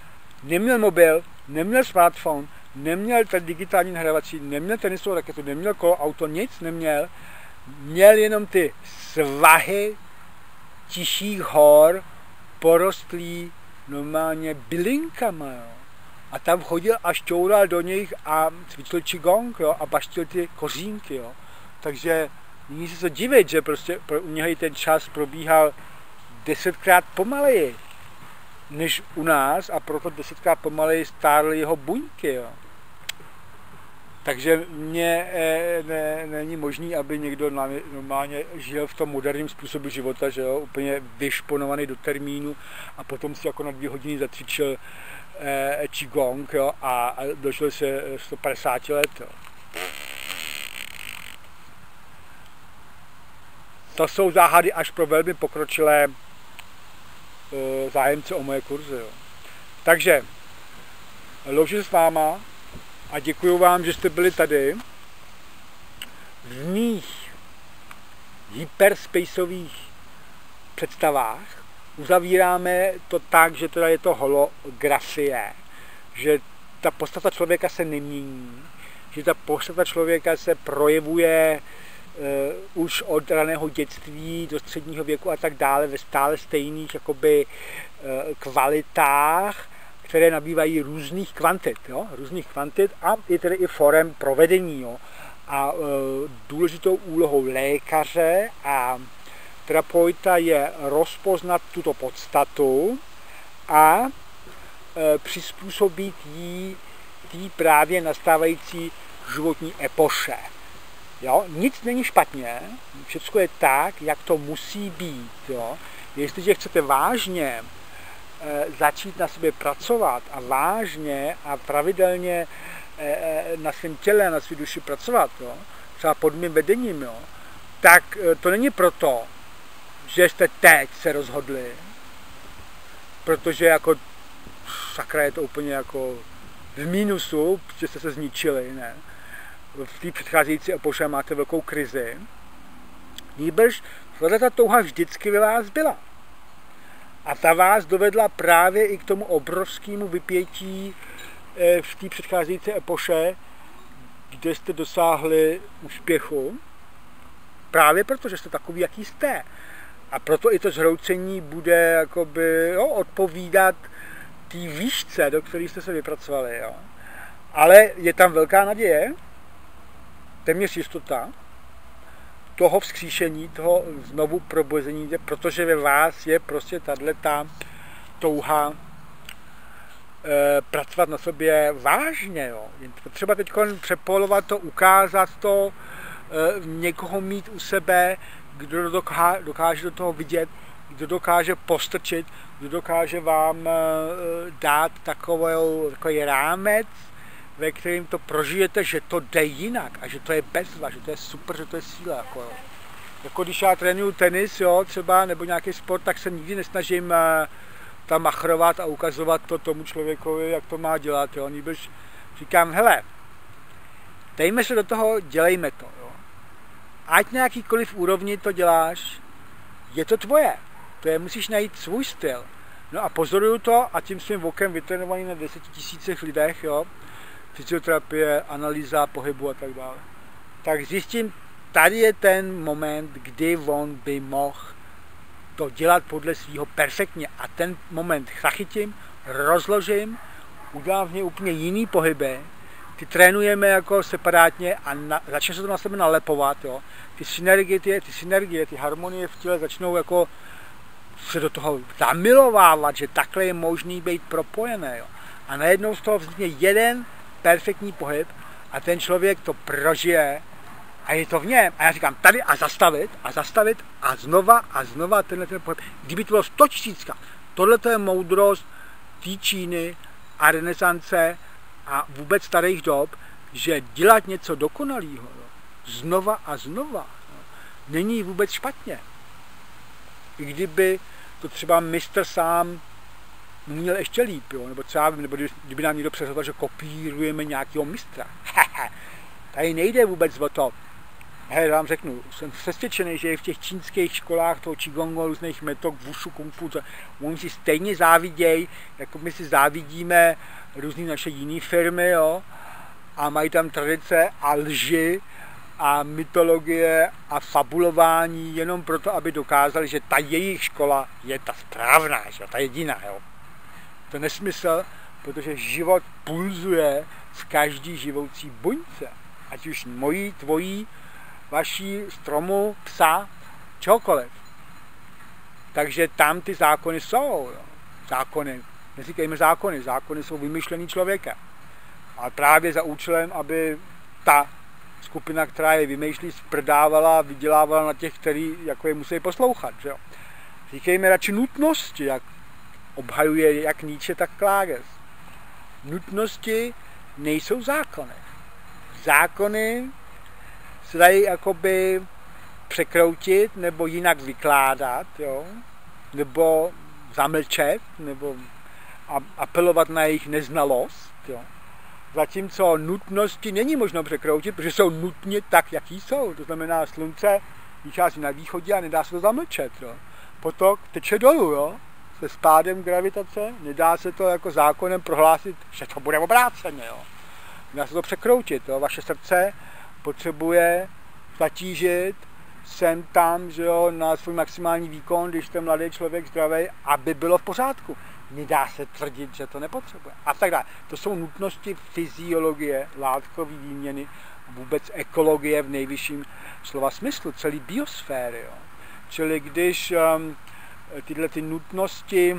neměl mobil, neměl smartphone, neměl ten digitální nahrávací, neměl tenisovou raketu, neměl kolo, auto, nic neměl. Měl jenom ty svahy tichých hor, porostlý normálně bylinkama, jo. A tam chodil a šťoural do nich a cvičil qigong, jo, a baštil ty kořínky, jo. Takže není se co divit, že prostě u něj ten čas probíhal 10krát pomaleji než u nás a proto 10krát pomaleji stárly jeho buňky, jo. Takže není možný, aby někdo normálně žil v tom moderním způsobu života, že jo, úplně vyšponovaný do termínu a potom si jako na 2 hodiny zatřičil qigong, jo, a došel se 150 let. Jo. To jsou záhady až pro velmi pokročilé zájemce o moje kurzy. Jo. Takže loučím s váma a děkuji vám, že jste byli tady. V mých hyperspaceových představách uzavíráme to tak, že teda je to holografie, že ta podstata člověka se nemění, že ta podstata člověka se projevuje už od raného dětství do středního věku a tak dále ve stále stejných jakoby kvalitách, které nabývají různých kvantit, jo? Různých kvantit a je tedy i forem provedení. Jo? A důležitou úlohou lékaře a terapeuta je rozpoznat tuto podstatu a přizpůsobit jí tý právě nastávající životní epoše. Jo? Nic není špatně, všechno je tak, jak to musí být. Jo? Jestliže chcete vážně začít na sobě pracovat a vážně a pravidelně na svém těle, na své duši pracovat, jo? Třeba pod mým vedením, jo? Tak to není proto, že jste teď se rozhodli, protože jako sakra je to úplně jako v mínusu, že jste se zničili, ne? V té předcházející epoše máte velkou krizi. Nýbrž ta touha vždycky ve vás byla. A ta vás dovedla právě i k tomu obrovskému vypětí v té předcházející epoše, kde jste dosáhli úspěchu, právě proto, že jste takový, jaký jste. A proto i to zhroucení bude jakoby, jo, odpovídat té výšce, do které jste se vypracovali. Jo. Ale je tam velká naděje, téměř jistota toho vzkříšení, toho znovu probuzení, protože ve vás je prostě tato touha pracovat na sobě vážně. Jo. Je potřeba teď přepolovat to, ukázat to, někoho mít u sebe, kdo dokáže do toho vidět, kdo dokáže postrčit, kdo dokáže vám dát takový rámec, ve kterým to prožijete, že to jde jinak a že to je bezva, že to je super, že to je síla. Jako když já trénuju tenis, jo, třeba, nebo nějaký sport, tak se nikdy nesnažím tam machrovat a ukazovat to tomu člověkovi, jak to má dělat. Jo. Nýbrž říkám, hele, dejme se do toho, dělejme to. Jo. Ať na jakýkoliv úrovni to děláš, je to tvoje. To je, musíš najít svůj styl. No a pozoruju to a tím svým vokem vytrénovaný na 10 000 lidech, jo, fyzioterapie, analýza pohybu a tak dále. Tak zjistím, tady je ten moment, kdy on by mohl to dělat podle svého perfektně a ten moment zachytím, rozložím, udělám v něj úplně jiný pohyby, ty trénujeme jako separátně a začne se to na sebe nalepovat, jo. Ty synergie, ty harmonie v těle začnou jako se do toho zamilovávat, že takhle je možný být propojené, jo. A najednou z toho vznikne jeden perfektní pohyb a ten člověk to prožije a je to v něm. A já říkám tady a zastavit a znova tenhle ten pohyb. Kdyby to bylo 100 000, tohle je moudrost té Číny a renesance a vůbec starých dob, že dělat něco dokonalého znova a znova není vůbec špatně. I kdyby to třeba mistr sám měl ještě líp, jo? Nebo třeba, nebo kdyby nám někdo přesvědčil, že kopírujeme nějakého mistra. Tady nejde vůbec o to. Hej, vám řeknu, jsem přesvědčený, že v těch čínských školách toho Qigongu, různých metod, Wushu, Kung Fu, oni si stejně závidějí, jako my si závidíme různé naše jiné firmy, jo, a mají tam tradice a lži a mytologie a fabulování jenom proto, aby dokázali, že ta jejich škola je ta správná, že ta jediná. Jo. To je nesmysl, protože život pulzuje v každý živoucí buňce. Ať už mojí, tvojí, vaší, stromu, psa, čehokoliv. Takže tam ty zákony jsou. Jo. Zákony, neříkejme zákony, zákony jsou vymyšlený člověka. Ale právě za účelem, aby ta skupina, která je vymýšlí, sprdávala, vydělávala na těch, kteří jako je musí poslouchat. Že jo. Říkejme radši nutnosti, jak obhajuje jak Nietzsche, tak Klages. Nutnosti nejsou zákony. Zákony se dají jakoby překroutit nebo jinak vykládat, jo? Nebo zamlčet, nebo apelovat na jejich neznalost. Jo? Zatímco nutnosti není možno překroutit, protože jsou nutně tak, jaký jsou. To znamená, slunce vychází na východě a nedá se to zamlčet. Jo? Potok teče dolů, jo? Se spádem gravitace, nedá se to jako zákonem prohlásit, že to bude obráceně. Jo? Nedá se to překroutit. Jo? Vaše srdce potřebuje zatížit sem tam, že jo, na svůj maximální výkon, když jste mladý člověk zdravý, aby bylo v pořádku. Nedá se tvrdit, že to nepotřebuje. A tak dále. To jsou nutnosti fyziologie, látkové výměny, vůbec ekologie v nejvyšším slova smyslu, celý biosféry. Jo. Čili když tyhle ty nutnosti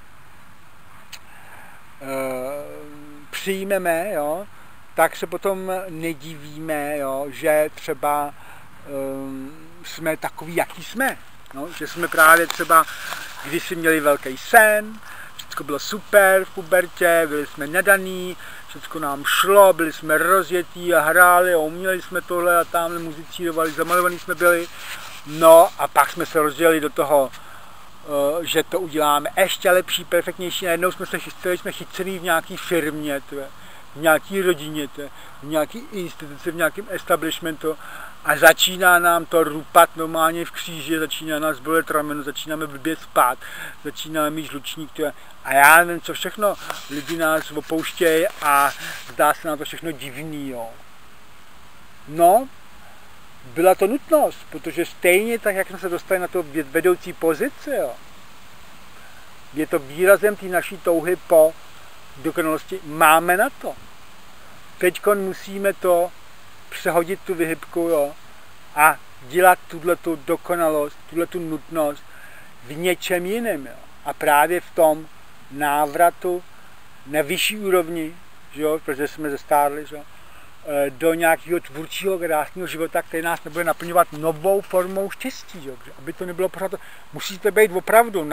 přijmeme, jo, tak se potom nedivíme, jo, že třeba jsme takový, jaký jsme. No, že jsme právě třeba, když jsme měli velký sen, všechno bylo super v pubertě, byli jsme nadaný, všechno nám šlo, byli jsme rozjetí a hráli a uměli jsme tohle a tamhle muzicírovali, zamalovaní jsme byli. No a pak jsme se rozdělili do toho, že to uděláme ještě lepší, perfektnější. Najednou jsme chycený v nějaký firmě, v nějaký rodině, v nějaký instituci, v nějakém establishmentu a začíná nám to rupat normálně v kříži, začíná nás bolet rameno, začínáme blbě spát, začínáme mít žlučník a já nevím, co všechno, lidi nás opouštějí a zdá se nám to všechno divný. Jo. No, byla to nutnost, protože stejně tak, jak jsme se dostali na to vedoucí pozici, jo, je to výrazem té naší touhy po dokonalosti, máme na to. Teďkon musíme to přehodit tu vyhybku, jo, a dělat tuhletu dokonalost, tuhletu nutnost v něčem jiném. Jo. A právě v tom návratu na vyšší úrovni, že jo, protože jsme zestárli, že jo, do nějakého tvůrčího, krásného života, který nás nebude naplňovat novou formou štěstí. Že jo. Aby to nebylo pořád, musíte být opravdu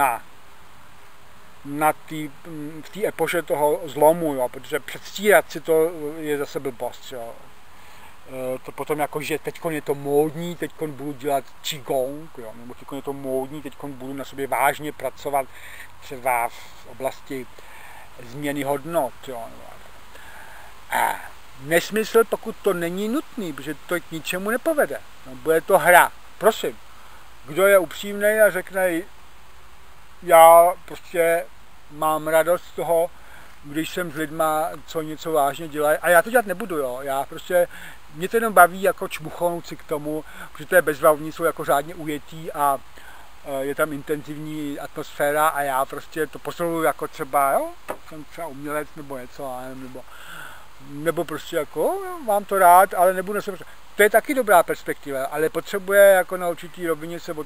v té epoše toho zlomu, jo, protože předstírat si to je zase blbost. Jo. To potom jako, že teďkon je to módní, teďkon budu dělat qigong, jo, nebo teďkon je to módní, teďkon budu na sobě vážně pracovat třeba v oblasti změny hodnot. Jo. A nesmysl, pokud to není nutný, protože to k ničemu nepovede. No, bude to hra. Prosím, kdo je upřímný a řekne, já prostě mám radost z toho, když jsem s lidma, co něco vážně dělají, a já to dělat nebudu, jo. Já prostě, mě to jenom baví jako čmuchnout si k tomu, protože to je bezvavní, jsou jako řádně ujetí a je tam intenzivní atmosféra a já prostě to posiluju jako třeba, jo, jsem třeba umělec nebo něco, nebo prostě jako, jo, mám to rád, ale nebudu se, to je taky dobrá perspektiva, ale potřebuje jako na určitý rovině se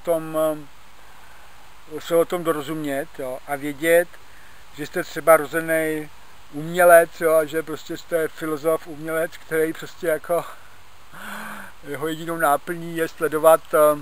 o tom dorozumět, jo, a vědět, že jste třeba rozený umělec, jo, a že prostě jste filozof, umělec, který prostě jako jeho jedinou náplní je sledovat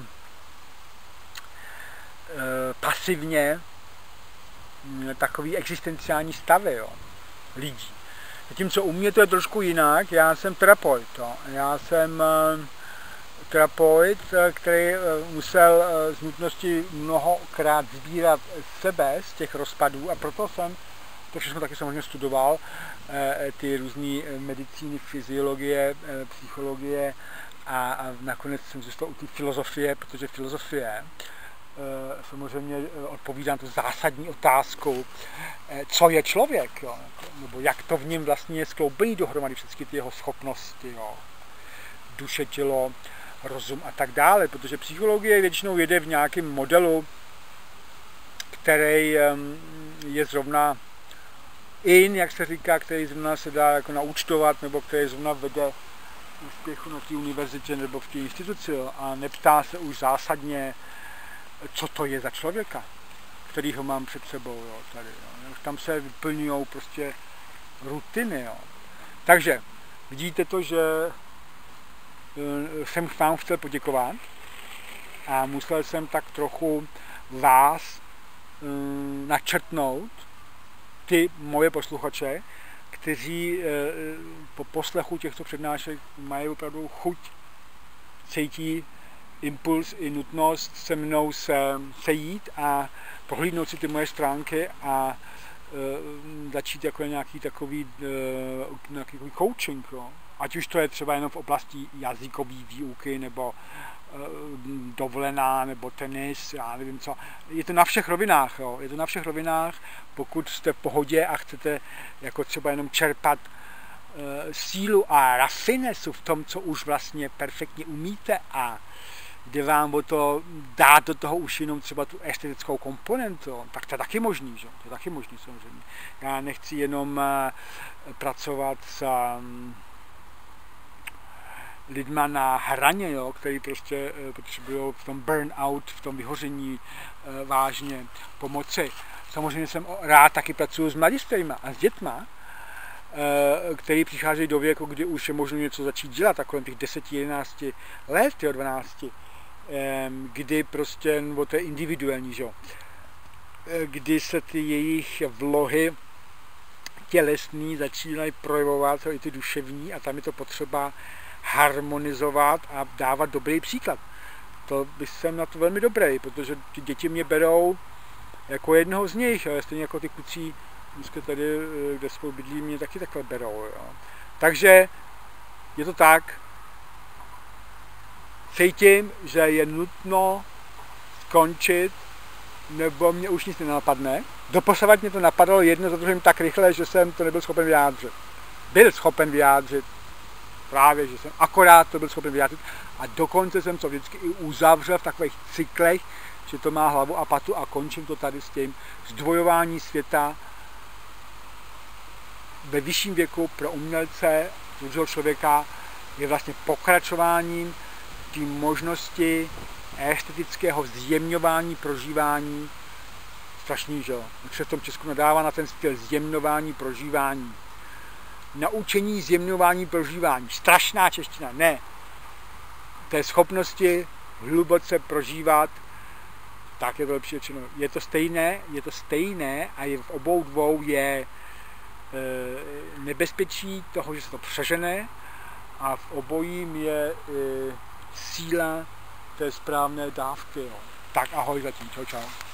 pasivně takový existenciální stavy, jo, lidí. Zatímco u mě to je trošku jinak, já jsem terapeut, jo. Já jsem terapeut, který musel z nutnosti mnohokrát sbírat sebe z těch rozpadů a proto jsem to všechno taky samozřejmě studoval, ty různé medicíny, fyziologie, psychologie, A nakonec jsem zůstal u té filozofie, protože filozofie samozřejmě odpovídá na tu zásadní otázku, co je člověk, jo? Nebo jak to v něm vlastně je skloubený dohromady všechny ty jeho schopnosti, jo? Duše, tělo, rozum a tak dále, protože psychologie většinou jede v nějakém modelu, který je zrovna jak se říká, který zrovna se dá jako naúčtovat, nebo který zrovna vede úspěchu na té univerzitě nebo v té instituci, jo? A neptá se už zásadně, co to je za člověka, který ho mám před sebou, jo, tady, jo. Tam se vyplňují prostě rutiny, jo. Takže vidíte to, že jsem vám chtěl poděkovat a musel jsem tak trochu vás načrtnout, ty moje posluchače, kteří po poslechu těchto přednášek mají opravdu chuť, cítí impuls i nutnost se mnou sejít a prohlídnout si ty moje stránky a začít jako nějaký takový coaching. Jo. Ať už to je třeba jenom v oblasti jazykové výuky, nebo dovolená, nebo tenis, já nevím co. Je to na všech rovinách, jo. Je to na všech rovinách, pokud jste v pohodě a chcete jako třeba jenom čerpat sílu a rafinesu v tom, co už vlastně perfektně umíte a jde vám o to dát do toho už jenom třeba tu estetickou komponentu, tak to je taky možný, že? To je taky možný samozřejmě. Já nechci jenom pracovat s lidma na hraně, jo, který prostě potřebují v tom burnout, v tom vyhoření vážně pomoci. Samozřejmě jsem rád taky pracuji s mladistvýma a s dětma, který přicházejí do věku, kdy už je možno něco začít dělat, tak kolem těch 10-11 let, 12, kdy prostě, nebo to je individuální, že? Kdy se ty jejich vlohy tělesný začínají projevovat, i ty duševní, a tam je to potřeba harmonizovat a dávat dobrý příklad. To jsem na to velmi dobrý, protože ty děti mě berou jako jednoho z nich, ale stejně jako ty kluci dneska tady, kde spolu bydlí, mě taky takhle berou. Jo. Takže je to tak, cítím, že je nutno skončit, nebo mě už nic nenapadne. Doposavad mě to napadalo jedno za druhým tak rychle, že jsem to nebyl schopen vyjádřit. Byl schopen vyjádřit, právě, že jsem akorát to byl schopen vyjádřit a dokonce jsem to vždycky i uzavřel v takových cyklech, že to má hlavu a patu a končím to tady s tím zdvojování světa ve vyšším věku pro umělce, pro člověka je vlastně pokračováním té možnosti estetického zjemňování, prožívání. Strašný, že jo? Jak se v tom Česku nadává na ten styl zjemňování, prožívání. Naučení zjemňování, prožívání. Strašná čeština. Ne. Té schopnosti hluboce prožívat, tak je to lepší řečeno. Je to stejné a je v obou dvou je nebezpečí toho, že se to přežene a v obojím je síla té správné dávky. Jo. Tak ahoj zatím, čau čau.